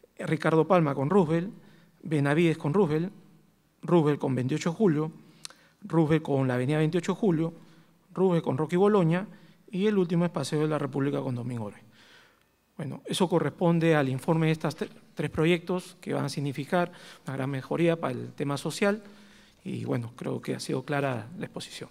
Ricardo Palma con Roosevelt, Benavides con Roosevelt, Roosevelt con 28 de Julio, Roosevelt con la avenida 28 de Julio, Roosevelt con Roque y Boloña, y el último es Paseo de la República con Domingo Oroy. Bueno, eso corresponde al informe de estos tres proyectos que van a significar una gran mejoría para el tema social y bueno, creo que ha sido clara la exposición.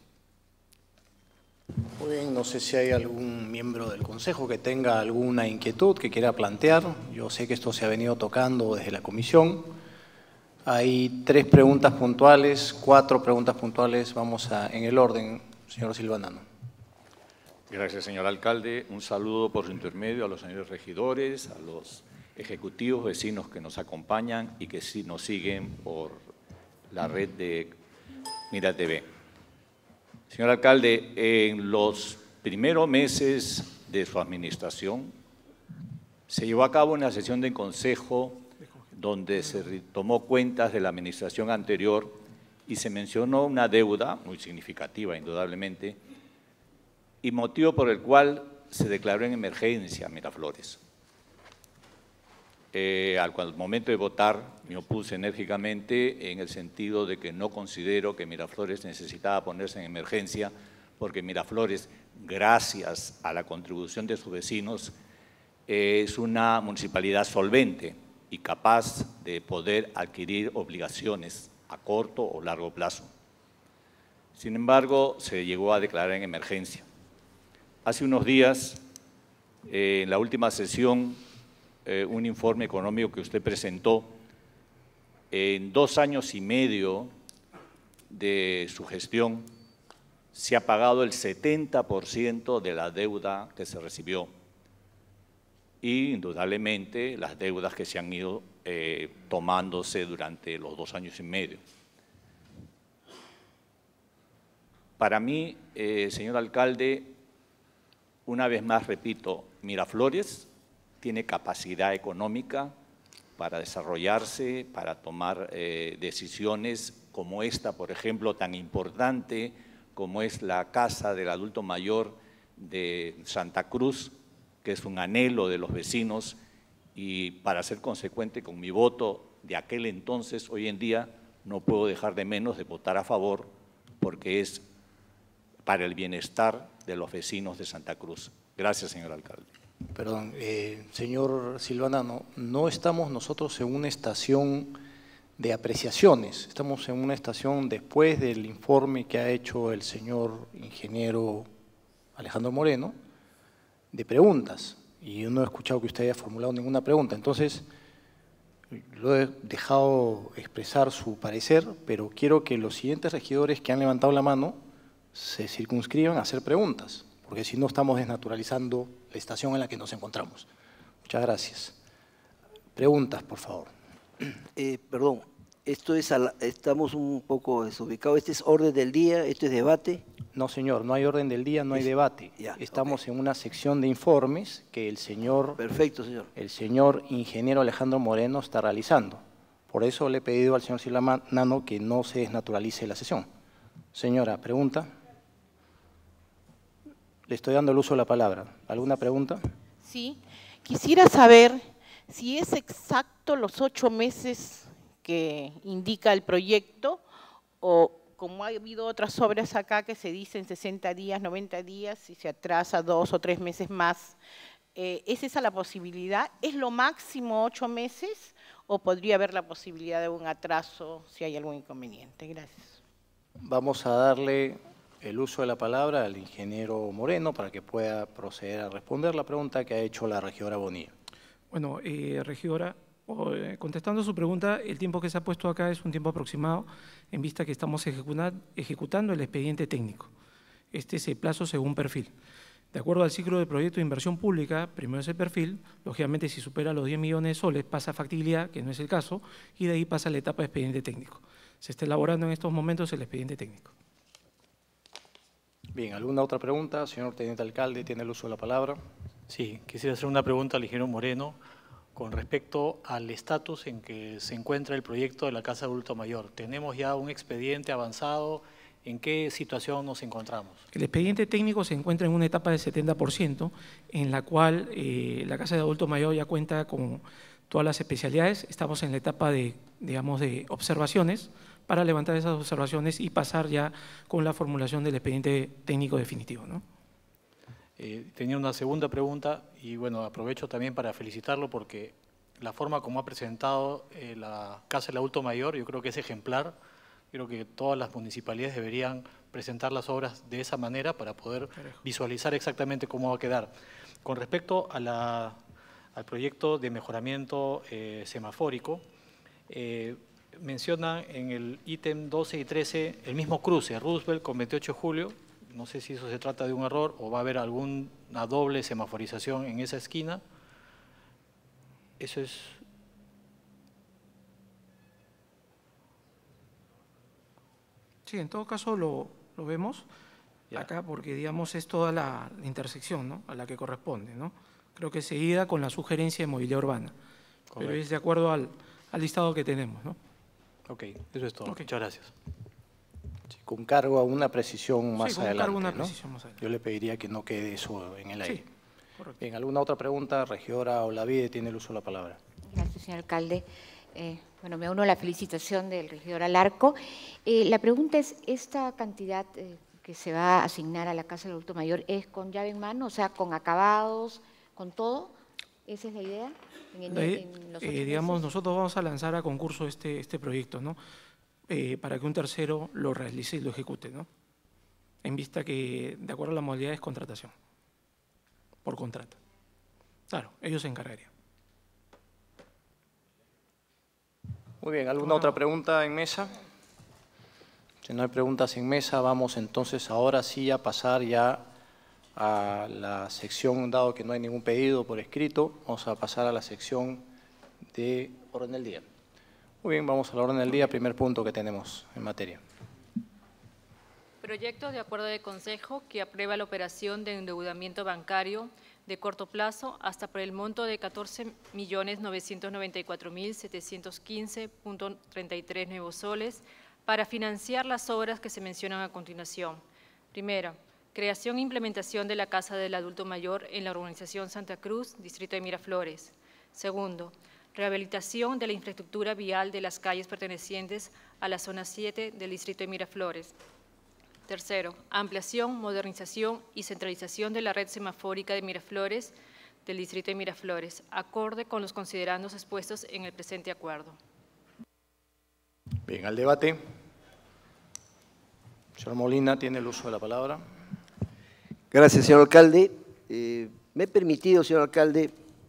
Muy bien, no sé si hay algún miembro del Consejo que tenga alguna inquietud que quiera plantear. Yo sé que esto se ha venido tocando desde la comisión. Hay 3 preguntas puntuales, 4 preguntas puntuales. Vamos en el orden, señor Silva Nano. Gracias, señor alcalde. Un saludo por su intermedio a los señores regidores, a los ejecutivos vecinos que nos acompañan y que nos siguen por la red de Mira TV. Señor alcalde, en los primeros meses de su administración se llevó a cabo una sesión de consejo donde se tomó cuentas de la administración anterior y se mencionó una deuda muy significativa, indudablemente, y motivo por el cual se declaró en emergencia Miraflores. Al momento de votar me opuse enérgicamente en el sentido de que no considero que Miraflores necesitaba ponerse en emergencia porque Miraflores, gracias a la contribución de sus vecinos, es una municipalidad solvente y capaz de poder adquirir obligaciones a corto o largo plazo. Sin embargo, se llegó a declarar en emergencia. Hace unos días, en la última sesión, un informe económico que usted presentó, en 2 años y medio de su gestión, se ha pagado el 70% de la deuda que se recibió. Y, indudablemente, las deudas que se han ido tomándose durante los 2 años y medio. Para mí, señor alcalde, una vez más repito, Miraflores tiene capacidad económica para desarrollarse, para tomar decisiones como esta, por ejemplo, tan importante como es la Casa del Adulto Mayor de Santa Cruz, que es un anhelo de los vecinos, y para ser consecuente con mi voto de aquel entonces, hoy en día no puedo dejar de menos de votar a favor, porque es para el bienestar de los vecinos de Santa Cruz. Gracias, señor alcalde. Perdón, señor Silva Nano, no estamos nosotros en una estación de apreciaciones, estamos en una estación después del informe que ha hecho el señor ingeniero Alejandro Moreno, de preguntas, y yo no he escuchado que usted haya formulado ninguna pregunta. Entonces, lo he dejado expresar su parecer, pero quiero que los siguientes regidores que han levantado la mano se circunscriban a hacer preguntas, porque si no estamos desnaturalizando la estación en la que nos encontramos. Muchas gracias. Preguntas, por favor. Perdón, estamos un poco desubicados. ¿Este es orden del día? ¿Esto es debate? No, señor, no hay orden del día, no hay debate. Ya, estamos en una sección de informes que el señor, perfecto, señor. El señor ingeniero Alejandro Moreno está realizando. Por eso le he pedido al señor Silva Nano que no se desnaturalice la sesión. Señora, pregunta. Le estoy dando el uso de la palabra. ¿Alguna pregunta? Sí, quisiera saber si es exacto los 8 meses que indica el proyecto o como ha habido otras obras acá que se dicen 60 días, 90 días y se atrasa 2 o 3 meses más. ¿Es esa la posibilidad? ¿Es lo máximo 8 meses o podría haber la posibilidad de un atraso si hay algún inconveniente? Gracias. Vamos a darle el uso de la palabra al ingeniero Moreno para que pueda proceder a responder la pregunta que ha hecho la regidora Bonilla. Bueno, regidora, contestando su pregunta, el tiempo que se ha puesto acá es un tiempo aproximado en vista que estamos ejecutando el expediente técnico. Este es el plazo según perfil. De acuerdo al ciclo de proyecto de inversión pública, primero es el perfil, lógicamente si supera los 10 millones de soles pasa a factibilidad, que no es el caso, y de ahí pasa a la etapa de expediente técnico. Se está elaborando en estos momentos el expediente técnico. Bien, ¿alguna otra pregunta? Señor teniente alcalde, tiene el uso de la palabra. Sí, quisiera hacer una pregunta al ingeniero Moreno con respecto al estatus en que se encuentra el proyecto de la Casa de Adulto Mayor. ¿Tenemos ya un expediente avanzado? ¿En qué situación nos encontramos? El expediente técnico se encuentra en una etapa del 70%, en la cual la Casa de Adulto Mayor ya cuenta con todas las especialidades. Estamos en la etapa de, digamos, de observaciones para levantar esas observaciones y pasar ya con la formulación del expediente técnico definitivo, ¿no? Tenía una segunda pregunta y bueno, aprovecho también para felicitarlo porque la forma como ha presentado la Casa del Adulto Mayor, yo creo que es ejemplar. Creo que todas las municipalidades deberían presentar las obras de esa manera para poder visualizar exactamente cómo va a quedar. Con respecto a al proyecto de mejoramiento semafórico, mencionan en el ítem 12 y 13 el mismo cruce, Roosevelt con 28 de julio. No sé si eso se trata de un error o va a haber alguna doble semaforización en esa esquina. Eso es... Sí, en todo caso lo vemos acá porque, digamos, es toda la intersección, ¿no?, a la que corresponde, ¿no? Creo que seguida con la sugerencia de movilidad urbana. Correcto. Pero es de acuerdo al listado que tenemos, ¿no? Ok, eso es todo. Okay. Muchas gracias. Sí, con cargo a una precisión más con adelante, cargo a una ¿no? precisión más adelante. Yo le pediría que no quede eso en el aire. Sí, correcto. Bien, ¿alguna otra pregunta? Regidora Olavide tiene el uso de la palabra. Gracias, señor alcalde. Bueno, me uno a la felicitación del regidor Alarco. La pregunta es, ¿esta cantidad que se va a asignar a la Casa del Adulto Mayor es con llave en mano, o sea, con acabados, con todo? ¿Esa es la idea? Digamos, nosotros vamos a lanzar a concurso este proyecto, ¿no?, para que un tercero lo realice y lo ejecute, ¿no?, en vista que, de acuerdo a la modalidad, es contratación, por contrato. Claro, ellos se encargarían. Muy bien, ¿alguna otra pregunta en mesa? Si no hay preguntas en mesa, vamos entonces ahora sí a pasar ya a la sección, dado que no hay ningún pedido por escrito, vamos a pasar a la sección de orden del día. Muy bien, vamos a la orden del día, primer punto que tenemos en materia. Proyecto de acuerdo de consejo que aprueba la operación de endeudamiento bancario de corto plazo hasta por el monto de 14.994.715.33 nuevos soles para financiar las obras que se mencionan a continuación. Primera, creación e implementación de la Casa del Adulto Mayor en la urbanización Santa Cruz, distrito de Miraflores. Segundo, rehabilitación de la infraestructura vial de las calles pertenecientes a la zona 7 del distrito de Miraflores. Tercero, ampliación, modernización y centralización de la red semafórica de Miraflores del distrito de Miraflores, acorde con los considerandos expuestos en el presente acuerdo. Bien, al debate. Señor Molina, tiene el uso de la palabra. Gracias, señor alcalde. Me he permitido, señor alcalde,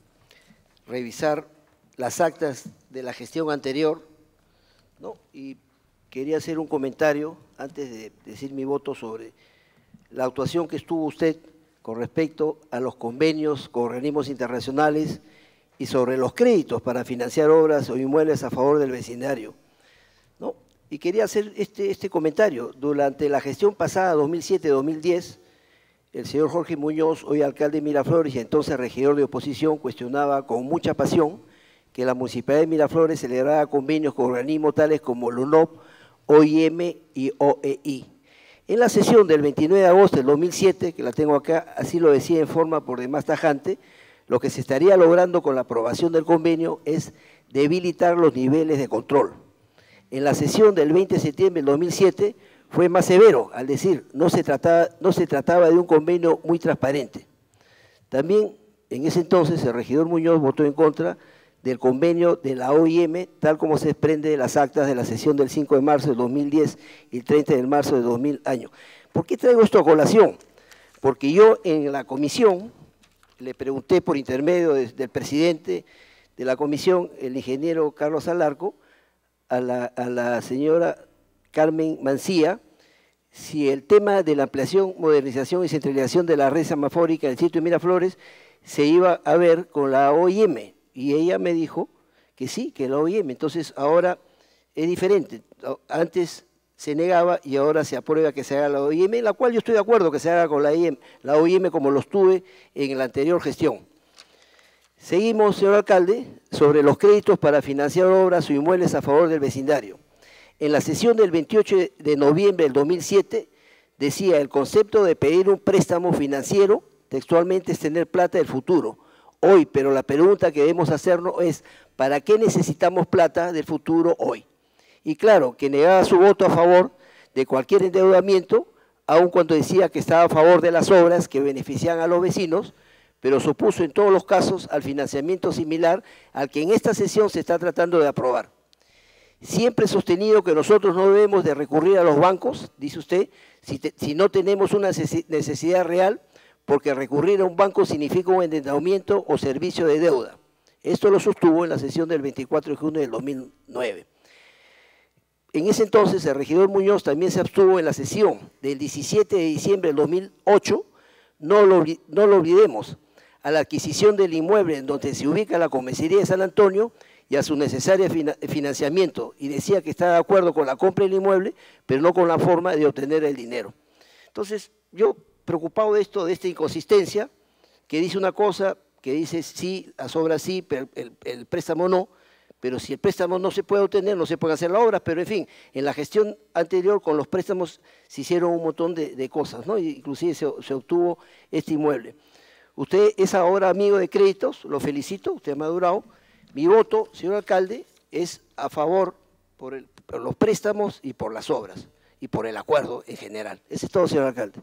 revisar las actas de la gestión anterior, ¿no?, y quería hacer un comentario antes de decir mi voto sobre la actuación que estuvo usted con respecto a los convenios con organismos internacionales y sobre los créditos para financiar obras o inmuebles a favor del vecindario, ¿no? Y quería hacer este comentario. Durante la gestión pasada, 2007-2010, el señor Jorge Muñoz, hoy alcalde de Miraflores y entonces regidor de oposición, cuestionaba con mucha pasión que la Municipalidad de Miraflores celebraba convenios con organismos tales como LUNOP, OIM y OEI. En la sesión del 29 de agosto del 2007, que la tengo acá, así lo decía en forma por demás tajante, lo que se estaría logrando con la aprobación del convenio es debilitar los niveles de control. En la sesión del 20 de septiembre del 2007 fue más severo, al decir, no se trataba de un convenio muy transparente. También en ese entonces el regidor Muñoz votó en contra del convenio de la OIM, tal como se desprende de las actas de la sesión del 5 de marzo de 2010 y el 30 de marzo de 2000 año. ¿Por qué traigo esto a colación? Porque yo en la comisión le pregunté por intermedio del presidente de la comisión, el ingeniero Carlos Alarco, a la señora Carmen Mancía, si el tema de la ampliación, modernización y centralización de la red semafórica del sitio de Miraflores se iba a ver con la OIM. Y ella me dijo que sí, que la OIM. Entonces ahora es diferente. Antes se negaba y ahora se aprueba que se haga la OIM, en la cual yo estoy de acuerdo que se haga con la OIM como lo estuve en la anterior gestión. Seguimos, señor alcalde, sobre los créditos para financiar obras o inmuebles a favor del vecindario. En la sesión del 28 de noviembre del 2007 decía, el concepto de pedir un préstamo financiero textualmente es tener plata del futuro. Hoy, pero la pregunta que debemos hacernos es, ¿para qué necesitamos plata del futuro hoy? y claro, que negaba su voto a favor de cualquier endeudamiento, aun cuando decía que estaba a favor de las obras que beneficiaban a los vecinos, pero se opuso en todos los casos al financiamiento similar al que en esta sesión se está tratando de aprobar. Siempre he sostenido que nosotros no debemos de recurrir a los bancos, dice usted, si no tenemos una necesidad real, porque recurrir a un banco significa un endeudamiento o servicio de deuda. Esto lo sostuvo en la sesión del 24 de junio del 2009. En ese entonces, el regidor Muñoz también se abstuvo en la sesión del 17 de diciembre del 2008, no lo olvidemos, a la adquisición del inmueble en donde se ubica la comisaría de San Antonio y a su necesario financiamiento, y decía que estaba de acuerdo con la compra del inmueble, pero no con la forma de obtener el dinero. Entonces, yo preocupado de esto, de esta inconsistencia, que dice una cosa, que dice sí, las obras sí, pero el préstamo no, pero si el préstamo no se puede obtener, no se pueden hacer las obras, pero en fin, en la gestión anterior con los préstamos se hicieron un montón de cosas, ¿no? Inclusive se obtuvo este inmueble. Usted es ahora amigo de créditos, lo felicito, usted ha madurado. Mi voto, señor alcalde, es a favor por los préstamos y por las obras, y por el acuerdo en general. Eso es todo, señor alcalde.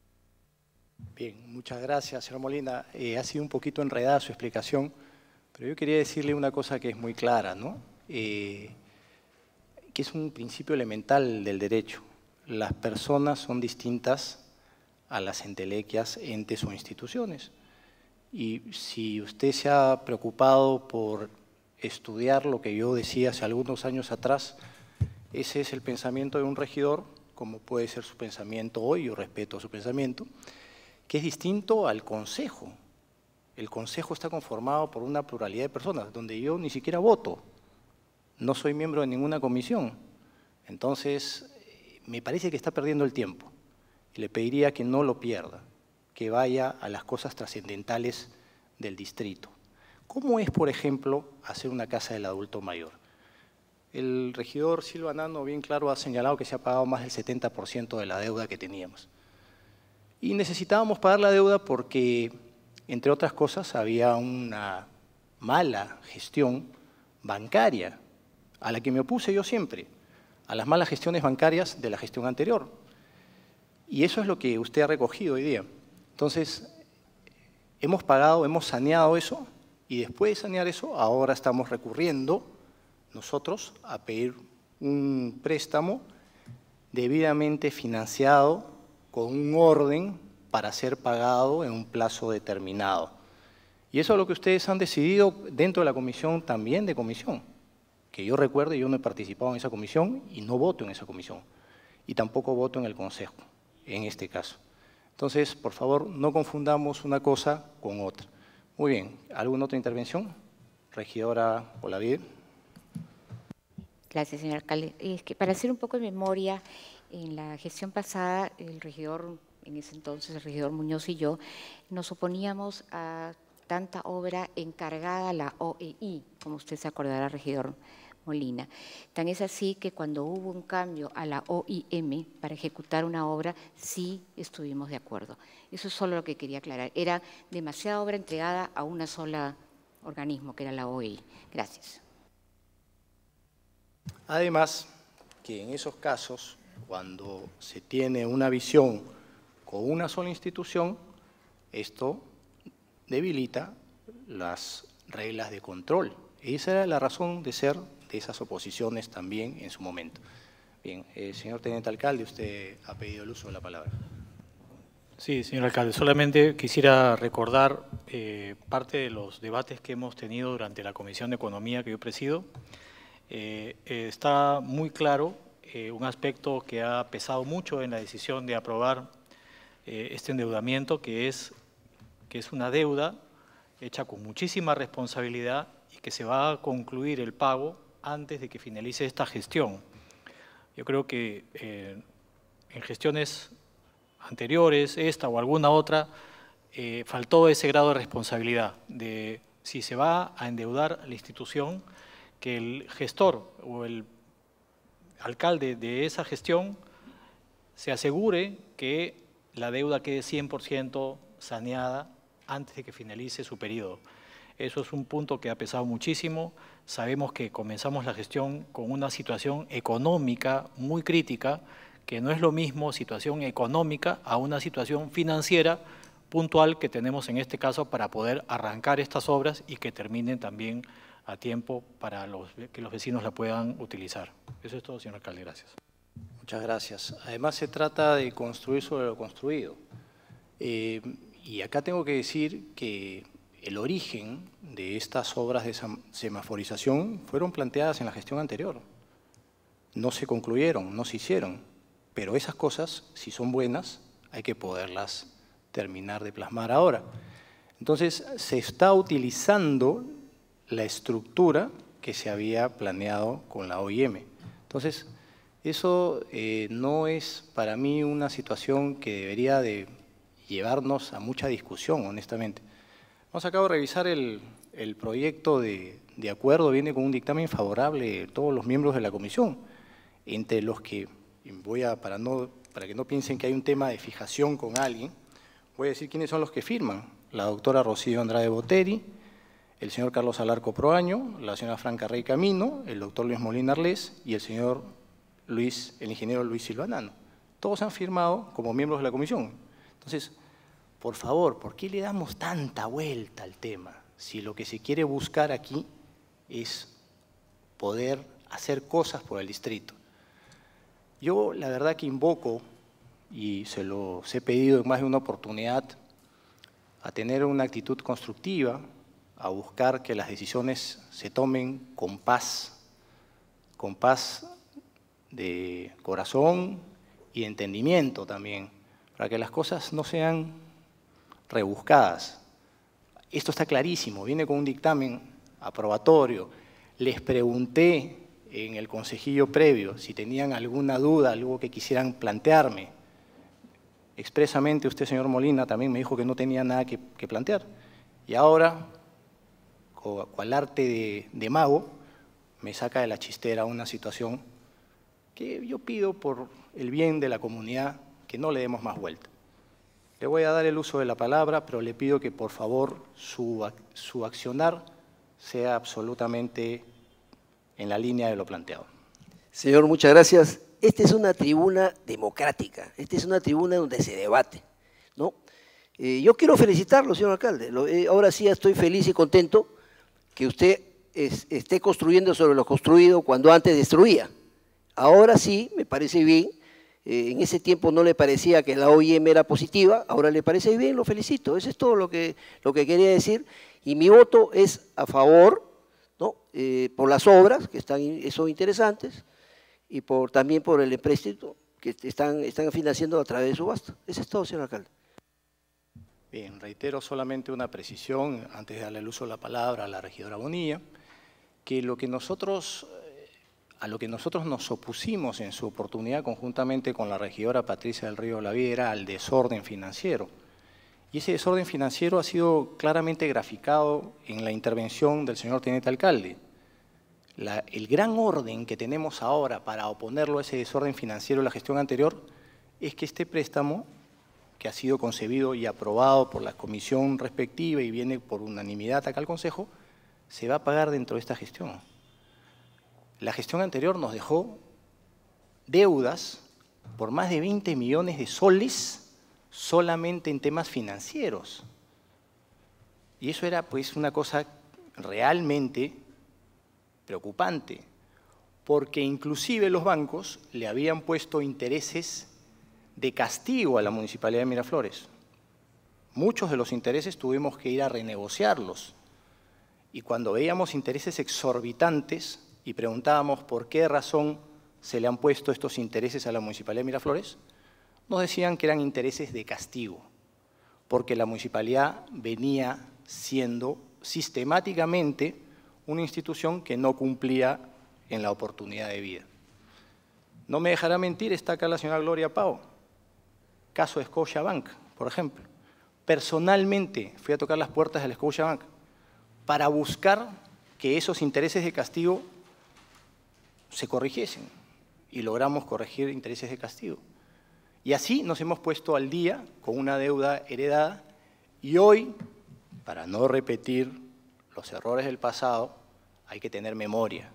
Bien, muchas gracias, señor Molina. Ha sido un poquito enredada su explicación, pero yo quería decirle una cosa que es muy clara, ¿no? Que es un principio elemental del derecho. Las personas son distintas a las entelequias, entes o instituciones. Y si usted se ha preocupado por estudiar lo que yo decía hace algunos años atrás, ese es el pensamiento de un regidor, como puede ser su pensamiento hoy, yo respeto su pensamiento, que es distinto al Consejo. El Consejo está conformado por una pluralidad de personas, donde yo ni siquiera voto, no soy miembro de ninguna comisión. Entonces, me parece que está perdiendo el tiempo. Y le pediría que no lo pierda, que vaya a las cosas trascendentales del distrito. ¿Cómo es, por ejemplo, hacer una casa del adulto mayor? El regidor Silva Nano bien claro ha señalado que se ha pagado más del 70% de la deuda que teníamos. Y necesitábamos pagar la deuda porque, entre otras cosas, había una mala gestión bancaria, a la que me opuse yo siempre, a las malas gestiones bancarias de la gestión anterior. Y eso es lo que usted ha recogido hoy día. Entonces, hemos pagado, hemos saneado eso, y después de sanear eso, ahora estamos recurriendo nosotros a pedir un préstamo debidamente financiado con un orden para ser pagado en un plazo determinado. Y eso es lo que ustedes han decidido dentro de la comisión, también de comisión. Que yo recuerde, yo no he participado en esa comisión y no voto en esa comisión. Y tampoco voto en el Consejo, en este caso. Entonces, por favor, no confundamos una cosa con otra. Muy bien, ¿alguna otra intervención? Regidora Olavide. Gracias, señor alcalde. Es que para hacer un poco de memoria, en la gestión pasada, el regidor, en ese entonces el regidor Muñoz y yo, nos oponíamos a tanta obra encargada a la OEI, como usted se acordará, regidor Molina. Tan es así que cuando hubo un cambio a la OIM para ejecutar una obra, sí estuvimos de acuerdo. Eso es solo lo que quería aclarar. Era demasiada obra entregada a una sola organismo, que era la OEI. Gracias. Además, que en esos casos, cuando se tiene una visión con una sola institución, esto debilita las reglas de control. Esa era la razón de ser de esas oposiciones también en su momento. Bien, señor teniente alcalde, usted ha pedido el uso de la palabra. Sí, señor alcalde, solamente quisiera recordar parte de los debates que hemos tenido durante la Comisión de Economía que yo presido. Está muy claro un aspecto que ha pesado mucho en la decisión de aprobar este endeudamiento, que es una deuda hecha con muchísima responsabilidad y que se va a concluir el pago antes de que finalice esta gestión. Yo creo que en gestiones anteriores, esta o alguna otra, faltó ese grado de responsabilidad de si se va a endeudar la institución, que el gestor o el alcalde de esa gestión se asegure que la deuda quede 100% saneada antes de que finalice su periodo. Eso es un punto que ha pesado muchísimo. Sabemos que comenzamos la gestión con una situación económica muy crítica, que no es lo mismo situación económica a una situación financiera puntual que tenemos en este caso para poder arrancar estas obras y que terminen también a tiempo para que los vecinos la puedan utilizar. Eso es todo, señor alcalde. Gracias. Muchas gracias. Además, se trata de construir sobre lo construido. Y acá tengo que decir que el origen de estas obras de semaforización fueron planteadas en la gestión anterior. No se concluyeron, no se hicieron, pero esas cosas, si son buenas, hay que poderlas terminar de plasmar ahora. Entonces, se está utilizando la estructura que se había planeado con la OIM. Entonces, eso no es para mí una situación que debería de llevarnos a mucha discusión, honestamente. Hemos acabado de revisar el proyecto de acuerdo, viene con un dictamen favorable de todos los miembros de la comisión, entre los que, para que no piensen que hay un tema de fijación con alguien, voy a decir quiénes son los que firman. La doctora Rocío Andrade Boteri, el señor Carlos Alarco Proaño, la señora Franca Rey Camino, el doctor Luis Molina Arlés y el señor el ingeniero Luis Silvanano. Todos han firmado como miembros de la comisión. Entonces, por favor, ¿por qué le damos tanta vuelta al tema? Si lo que se quiere buscar aquí es poder hacer cosas por el distrito. Yo la verdad que invoco, y se los he pedido en más de una oportunidad, a tener una actitud constructiva, a buscar que las decisiones se tomen con paz de corazón y de entendimiento también, para que las cosas no sean rebuscadas. Esto está clarísimo, viene con un dictamen aprobatorio. Les pregunté en el consejillo previo si tenían alguna duda, algo que quisieran plantearme. Expresamente usted, señor Molina, también me dijo que no tenía nada que plantear. Y ahora, cual arte de mago, me saca de la chistera una situación que yo pido por el bien de la comunidad que no le demos más vuelta. Le voy a dar el uso de la palabra, pero le pido que por favor su accionar sea absolutamente en la línea de lo planteado. Señor, muchas gracias. Esta es una tribuna democrática, esta es una tribuna donde se debate, ¿no? Yo quiero felicitarlo, señor alcalde. Ahora sí estoy feliz y contento que usted esté construyendo sobre lo construido cuando antes destruía. Ahora sí, me parece bien. En ese tiempo no le parecía que la OIM era positiva, ahora le parece bien, lo felicito. Eso es todo lo que quería decir. Y mi voto es a favor, ¿no? Por las obras, que son interesantes, y también por el empréstito que están financiando a través de subasta. Eso es todo, señor alcalde. Bien, reitero solamente una precisión, antes de darle el uso de la palabra a la regidora Bonilla, que a lo que nosotros nos opusimos en su oportunidad conjuntamente con la regidora Patricia del Río Olavide era al desorden financiero. Y ese desorden financiero ha sido claramente graficado en la intervención del señor teniente alcalde. El gran orden que tenemos ahora para oponerlo a ese desorden financiero de la gestión anterior es que este préstamo, que ha sido concebido y aprobado por la comisión respectiva y viene por unanimidad acá al Consejo, se va a pagar dentro de esta gestión. La gestión anterior nos dejó deudas por más de 20 millones de soles solamente en temas financieros. Y eso era pues una cosa realmente preocupante, porque inclusive los bancos le habían puesto intereses de castigo a la Municipalidad de Miraflores. Muchos de los intereses tuvimos que ir a renegociarlos. Y cuando veíamos intereses exorbitantes y preguntábamos por qué razón se le han puesto estos intereses a la Municipalidad de Miraflores, nos decían que eran intereses de castigo, porque la Municipalidad venía siendo sistemáticamente una institución que no cumplía en la oportunidad de vida. No me dejará mentir, está acá la señora Gloria Pau, caso de Scotiabank, por ejemplo. Personalmente fui a tocar las puertas del Scotiabank para buscar que esos intereses de castigo se corrigiesen y logramos corregir intereses de castigo. Y así nos hemos puesto al día con una deuda heredada y hoy, para no repetir los errores del pasado, hay que tener memoria.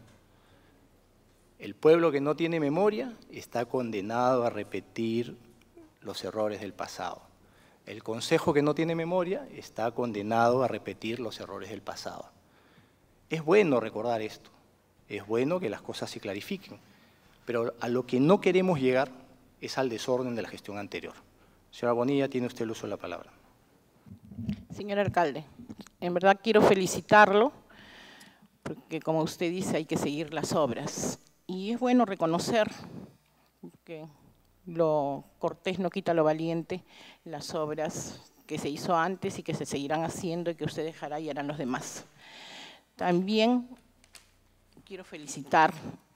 El pueblo que no tiene memoria está condenado a repetir los errores del pasado. El Consejo que no tiene memoria está condenado a repetir los errores del pasado. Es bueno recordar esto, es bueno que las cosas se clarifiquen, pero a lo que no queremos llegar es al desorden de la gestión anterior. Señora Bonilla, tiene usted el uso de la palabra. Señor alcalde, en verdad quiero felicitarlo, porque como usted dice, hay que seguir las obras. Y es bueno reconocer que lo cortés no quita lo valiente, las obras que se hizo antes y que se seguirán haciendo y que usted dejará y harán los demás. También quiero felicitar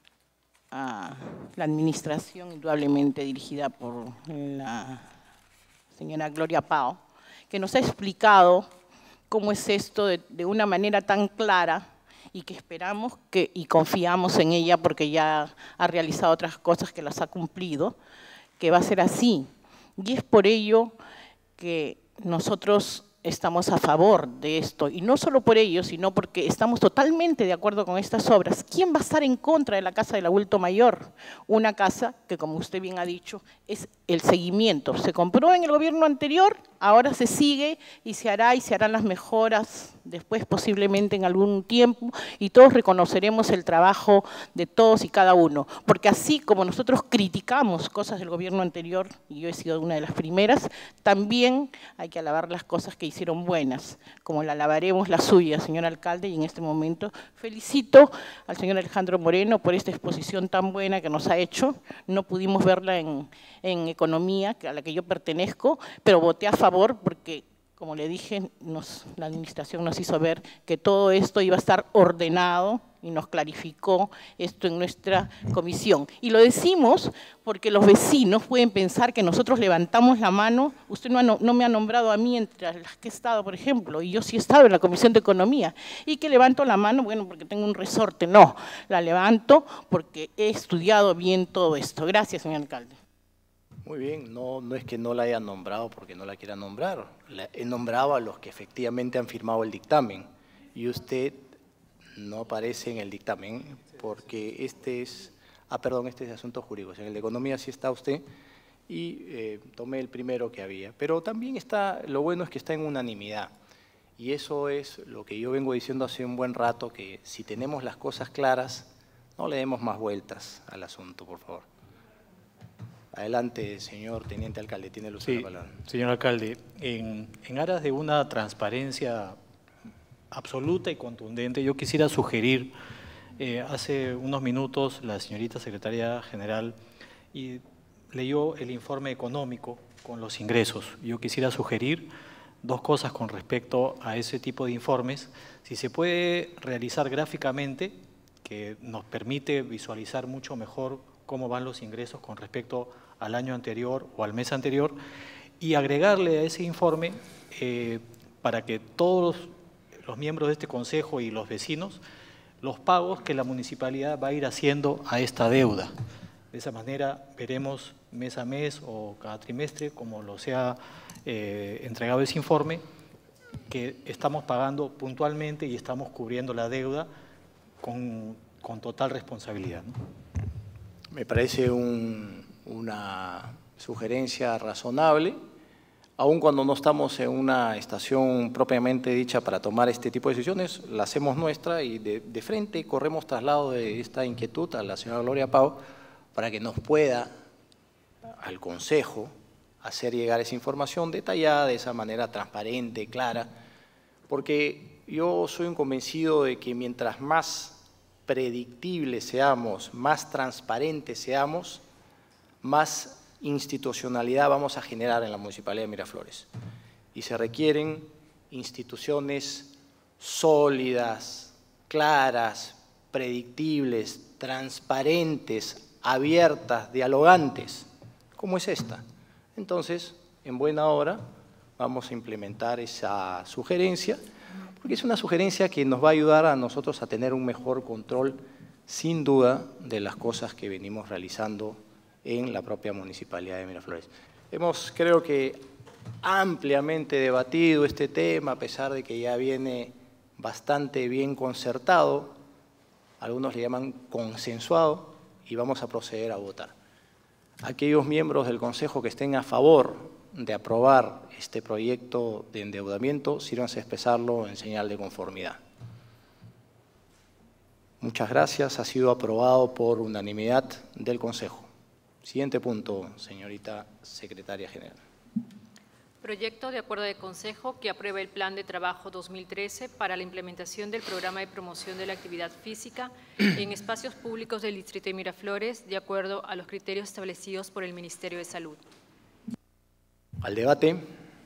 a la administración, indudablemente dirigida por la señora Gloria Pao, que nos ha explicado cómo es esto de una manera tan clara y que esperamos y confiamos en ella porque ya ha realizado otras cosas que las ha cumplido, que va a ser así. Y es por ello que nosotros estamos a favor de esto, y no solo por ello, sino porque estamos totalmente de acuerdo con estas obras. ¿Quién va a estar en contra de la Casa del Adulto Mayor? Una casa que, como usted bien ha dicho, es el seguimiento. Se compró en el gobierno anterior, ahora se sigue y se hará y se harán las mejoras después posiblemente en algún tiempo, y todos reconoceremos el trabajo de todos y cada uno, porque así como nosotros criticamos cosas del gobierno anterior, y yo he sido una de las primeras, también hay que alabar las cosas que hicieron buenas, como la alabaremos la suya, señor alcalde, y en este momento felicito al señor Alejandro Moreno por esta exposición tan buena que nos ha hecho. No pudimos verla en Economía, a la que yo pertenezco, pero voté a favor porque, como le dije, la administración nos hizo ver que todo esto iba a estar ordenado y nos clarificó esto en nuestra comisión. Y lo decimos porque los vecinos pueden pensar que nosotros levantamos la mano. Usted no me ha nombrado a mí entre las que he estado, por ejemplo, y yo sí he estado en la Comisión de Economía. Y que levanto la mano, bueno, porque tengo un resorte. No, la levanto porque he estudiado bien todo esto. Gracias, señor alcalde. Muy bien, no es que no la haya nombrado porque no la quiera nombrar. He nombrado a los que efectivamente han firmado el dictamen y usted no aparece en el dictamen porque este es de asuntos jurídicos. En el de Economía sí está usted y tomé el primero que había. Pero también está, lo bueno es que está en unanimidad y eso es lo que yo vengo diciendo hace un buen rato, que si tenemos las cosas claras, no le demos más vueltas al asunto, por favor. Adelante, señor teniente alcalde, tiene el uso de la palabra. Señor alcalde, en aras de una transparencia absoluta y contundente, yo quisiera sugerir, hace unos minutos la señorita secretaria general leyó el informe económico con los ingresos. Yo quisiera sugerir dos cosas con respecto a ese tipo de informes. Si se puede realizar gráficamente, que nos permite visualizar mucho mejor cómo van los ingresos con respecto al año anterior o al mes anterior, y agregarle a ese informe para que todos los miembros de este consejo y los vecinos, los pagos que la municipalidad va a ir haciendo a esta deuda. De esa manera veremos mes a mes o cada trimestre, como lo sea entregado ese informe, que estamos pagando puntualmente y estamos cubriendo la deuda con total responsabilidad, ¿no? Me parece una sugerencia razonable, aun cuando no estamos en una estación propiamente dicha para tomar este tipo de decisiones, la hacemos nuestra y de frente corremos traslado de esta inquietud a la señora Gloria Pao para que nos pueda, al Consejo, hacer llegar esa información detallada de esa manera transparente, clara, porque yo soy un convencido de que mientras más predictibles seamos, más transparentes seamos, más institucionalidad vamos a generar en la Municipalidad de Miraflores. Y se requieren instituciones sólidas, claras, predictibles, transparentes, abiertas, dialogantes, como es esta. Entonces, en buena hora, vamos a implementar esa sugerencia, porque es una sugerencia que nos va a ayudar a nosotros a tener un mejor control, sin duda, de las cosas que venimos realizando en la propia Municipalidad de Miraflores. Hemos, creo que, ampliamente debatido este tema, a pesar de que ya viene bastante bien concertado, algunos le llaman consensuado, y vamos a proceder a votar. Aquellos miembros del Consejo que estén a favor de aprobar este proyecto de endeudamiento, sírvanse a expresarlo en señal de conformidad. Muchas gracias. Ha sido aprobado por unanimidad del Consejo. Siguiente punto, señorita Secretaria General. Proyecto de acuerdo de Consejo que aprueba el Plan de Trabajo 2013 para la implementación del Programa de Promoción de la Actividad Física en espacios públicos del Distrito de Miraflores, de acuerdo a los criterios establecidos por el Ministerio de Salud. Al debate.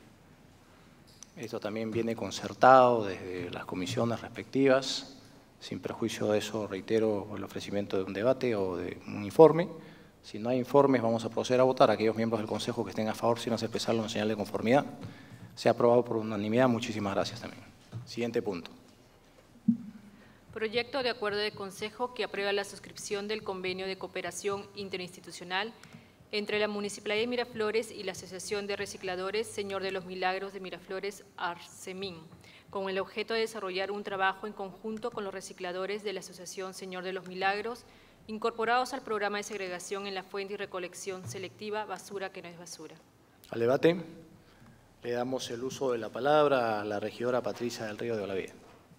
Esto también viene concertado desde las comisiones respectivas. Sin perjuicio de eso, reitero el ofrecimiento de un debate o de un informe. Si no hay informes, vamos a proceder a votar. Aquellos miembros del Consejo que estén a favor, si no se expresarlo en señal de conformidad. Se ha aprobado por unanimidad. Muchísimas gracias también. Siguiente punto. Proyecto de acuerdo de Consejo que aprueba la suscripción del convenio de cooperación interinstitucional entre la Municipalidad de Miraflores y la Asociación de Recicladores Señor de los Milagros de Miraflores, Arsemín, con el objeto de desarrollar un trabajo en conjunto con los recicladores de la Asociación Señor de los Milagros, incorporados al programa de segregación en la fuente y recolección selectiva Basura que no es basura. Al debate. Le damos el uso de la palabra a la regidora Patricia del Río de Olavide.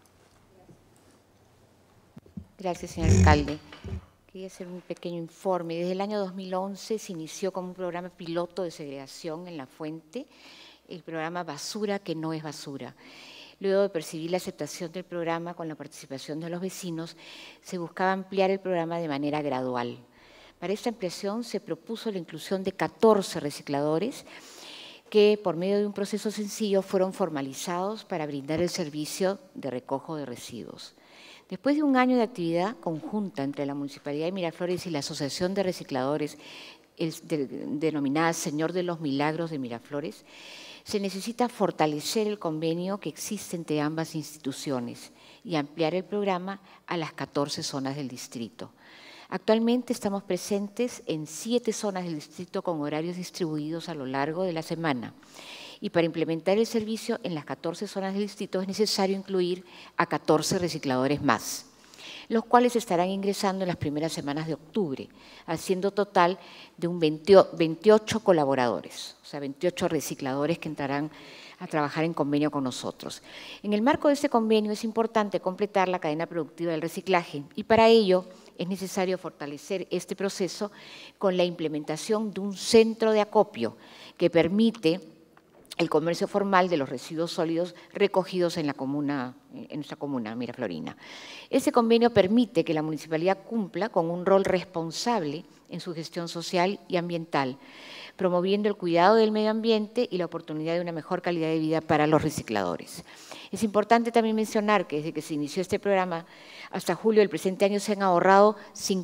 Gracias, señor alcalde. Quería hacer un pequeño informe. Desde el año 2011 se inició como un programa piloto de segregación en la fuente, el programa Basura que no es basura. Luego de percibir la aceptación del programa con la participación de los vecinos, se buscaba ampliar el programa de manera gradual. Para esta ampliación se propuso la inclusión de 14 recicladores que, por medio de un proceso sencillo, fueron formalizados para brindar el servicio de recojo de residuos. Después de un año de actividad conjunta entre la Municipalidad de Miraflores y la Asociación de Recicladores, denominada Señor de los Milagros de Miraflores, se necesita fortalecer el convenio que existe entre ambas instituciones y ampliar el programa a las 14 zonas del distrito. Actualmente estamos presentes en 7 zonas del distrito con horarios distribuidos a lo largo de la semana. Y para implementar el servicio en las 14 zonas del distrito es necesario incluir a 14 recicladores más, los cuales estarán ingresando en las primeras semanas de octubre, haciendo total de un 28 colaboradores, o sea, 28 recicladores que entrarán a trabajar en convenio con nosotros. En el marco de este convenio es importante completar la cadena productiva del reciclaje y para ello es necesario fortalecer este proceso con la implementación de un centro de acopio que permite el comercio formal de los residuos sólidos recogidos en nuestra comuna miraflorina. Ese convenio permite que la municipalidad cumpla con un rol responsable en su gestión social y ambiental, promoviendo el cuidado del medio ambiente y la oportunidad de una mejor calidad de vida para los recicladores. Es importante también mencionar que desde que se inició este programa hasta julio del presente año se han ahorrado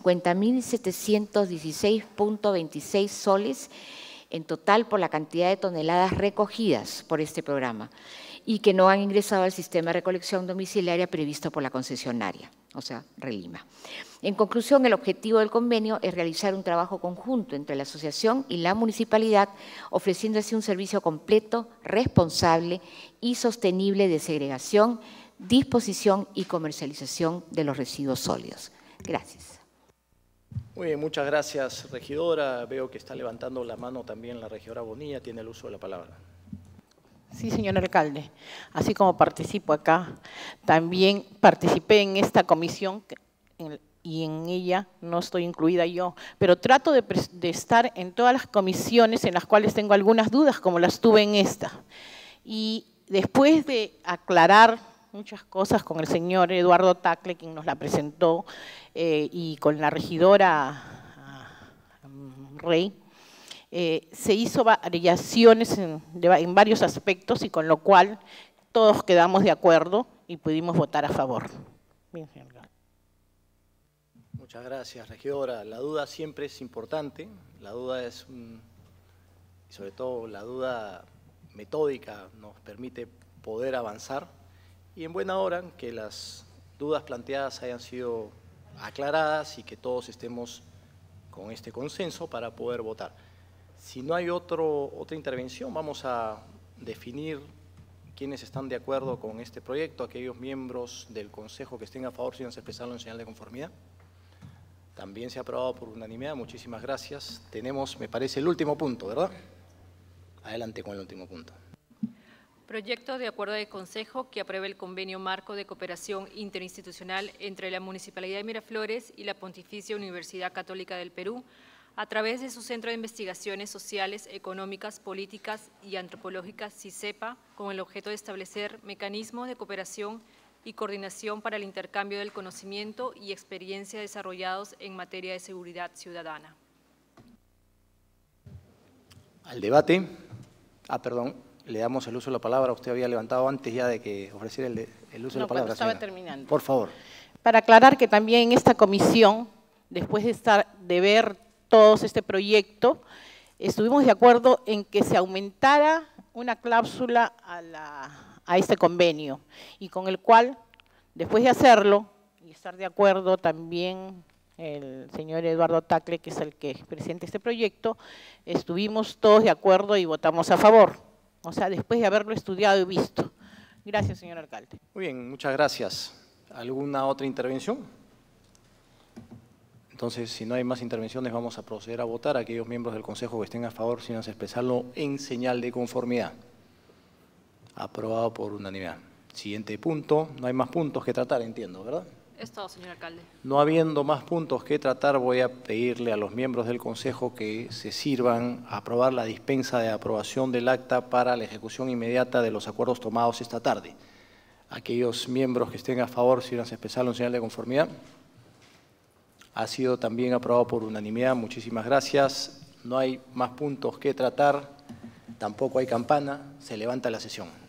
50.716.26 soles en total por la cantidad de toneladas recogidas por este programa y que no han ingresado al sistema de recolección domiciliaria previsto por la concesionaria, o sea, Relima. En conclusión, el objetivo del convenio es realizar un trabajo conjunto entre la asociación y la municipalidad, ofreciendo así un servicio completo, responsable y sostenible de segregación, disposición y comercialización de los residuos sólidos. Gracias. Muy bien, muchas gracias, regidora. Veo que está levantando la mano también la regidora Bonilla. Tiene el uso de la palabra. Sí, señor alcalde. Así como participo acá, también participé en esta comisión y en ella no estoy incluida yo, pero trato de estar en todas las comisiones en las cuales tengo algunas dudas, como las tuve en esta. Y después de aclarar muchas cosas con el señor Eduardo Tacle, quien nos la presentó, y con la regidora Rey, se hizo variaciones en varios aspectos y con lo cual todos quedamos de acuerdo y pudimos votar a favor. Bien, señor. Muchas gracias, regidora. La duda siempre es importante, la duda es, y sobre todo la duda metódica nos permite poder avanzar y en buena hora que las dudas planteadas hayan sido aclaradas y que todos estemos con este consenso para poder votar. Si no hay otra intervención, vamos a definir ¿Quiénes están de acuerdo con este proyecto? Aquellos miembros del Consejo que estén a favor, síganse expresarlo en señal de conformidad. También se ha aprobado por unanimidad. Muchísimas gracias. Tenemos, me parece, el último punto, ¿verdad? Adelante con el último punto. Proyecto de acuerdo de Consejo que apruebe el convenio marco de cooperación interinstitucional entre la Municipalidad de Miraflores y la Pontificia Universidad Católica del Perú a través de su Centro de Investigaciones Sociales, Económicas, Políticas y Antropológicas, CICEPA, con el objeto de establecer mecanismos de cooperación y coordinación para el intercambio del conocimiento y experiencia desarrollados en materia de seguridad ciudadana. Al debate. Perdón. Le damos el uso de la palabra. Usted había levantado antes ya de que ofreciera el uso de la palabra. Estaba señora. terminando. Por favor. Para aclarar que también en esta comisión, después de ver todos este proyecto, estuvimos de acuerdo en que se aumentara una cláusula a este convenio y con el cual, después de hacerlo y estar de acuerdo también el señor Eduardo Tacle, que es el que presenta este proyecto, estuvimos todos de acuerdo y votamos a favor. O sea, después de haberlo estudiado y visto. Gracias, señor alcalde. Muy bien, muchas gracias. ¿Alguna otra intervención? Entonces, si no hay más intervenciones, vamos a proceder a votar. Aquellos miembros del Consejo que estén a favor, sin expresarlo en señal de conformidad. Aprobado por unanimidad. Siguiente punto. No hay más puntos que tratar, entiendo, ¿verdad? Es todo, señor alcalde. No habiendo más puntos que tratar, voy a pedirle a los miembros del Consejo que se sirvan a aprobar la dispensa de aprobación del acta para la ejecución inmediata de los acuerdos tomados esta tarde. Aquellos miembros que estén a favor, si van a expresarlo en señal de conformidad. Ha sido también aprobado por unanimidad. Muchísimas gracias. No hay más puntos que tratar. Tampoco hay campana. Se levanta la sesión.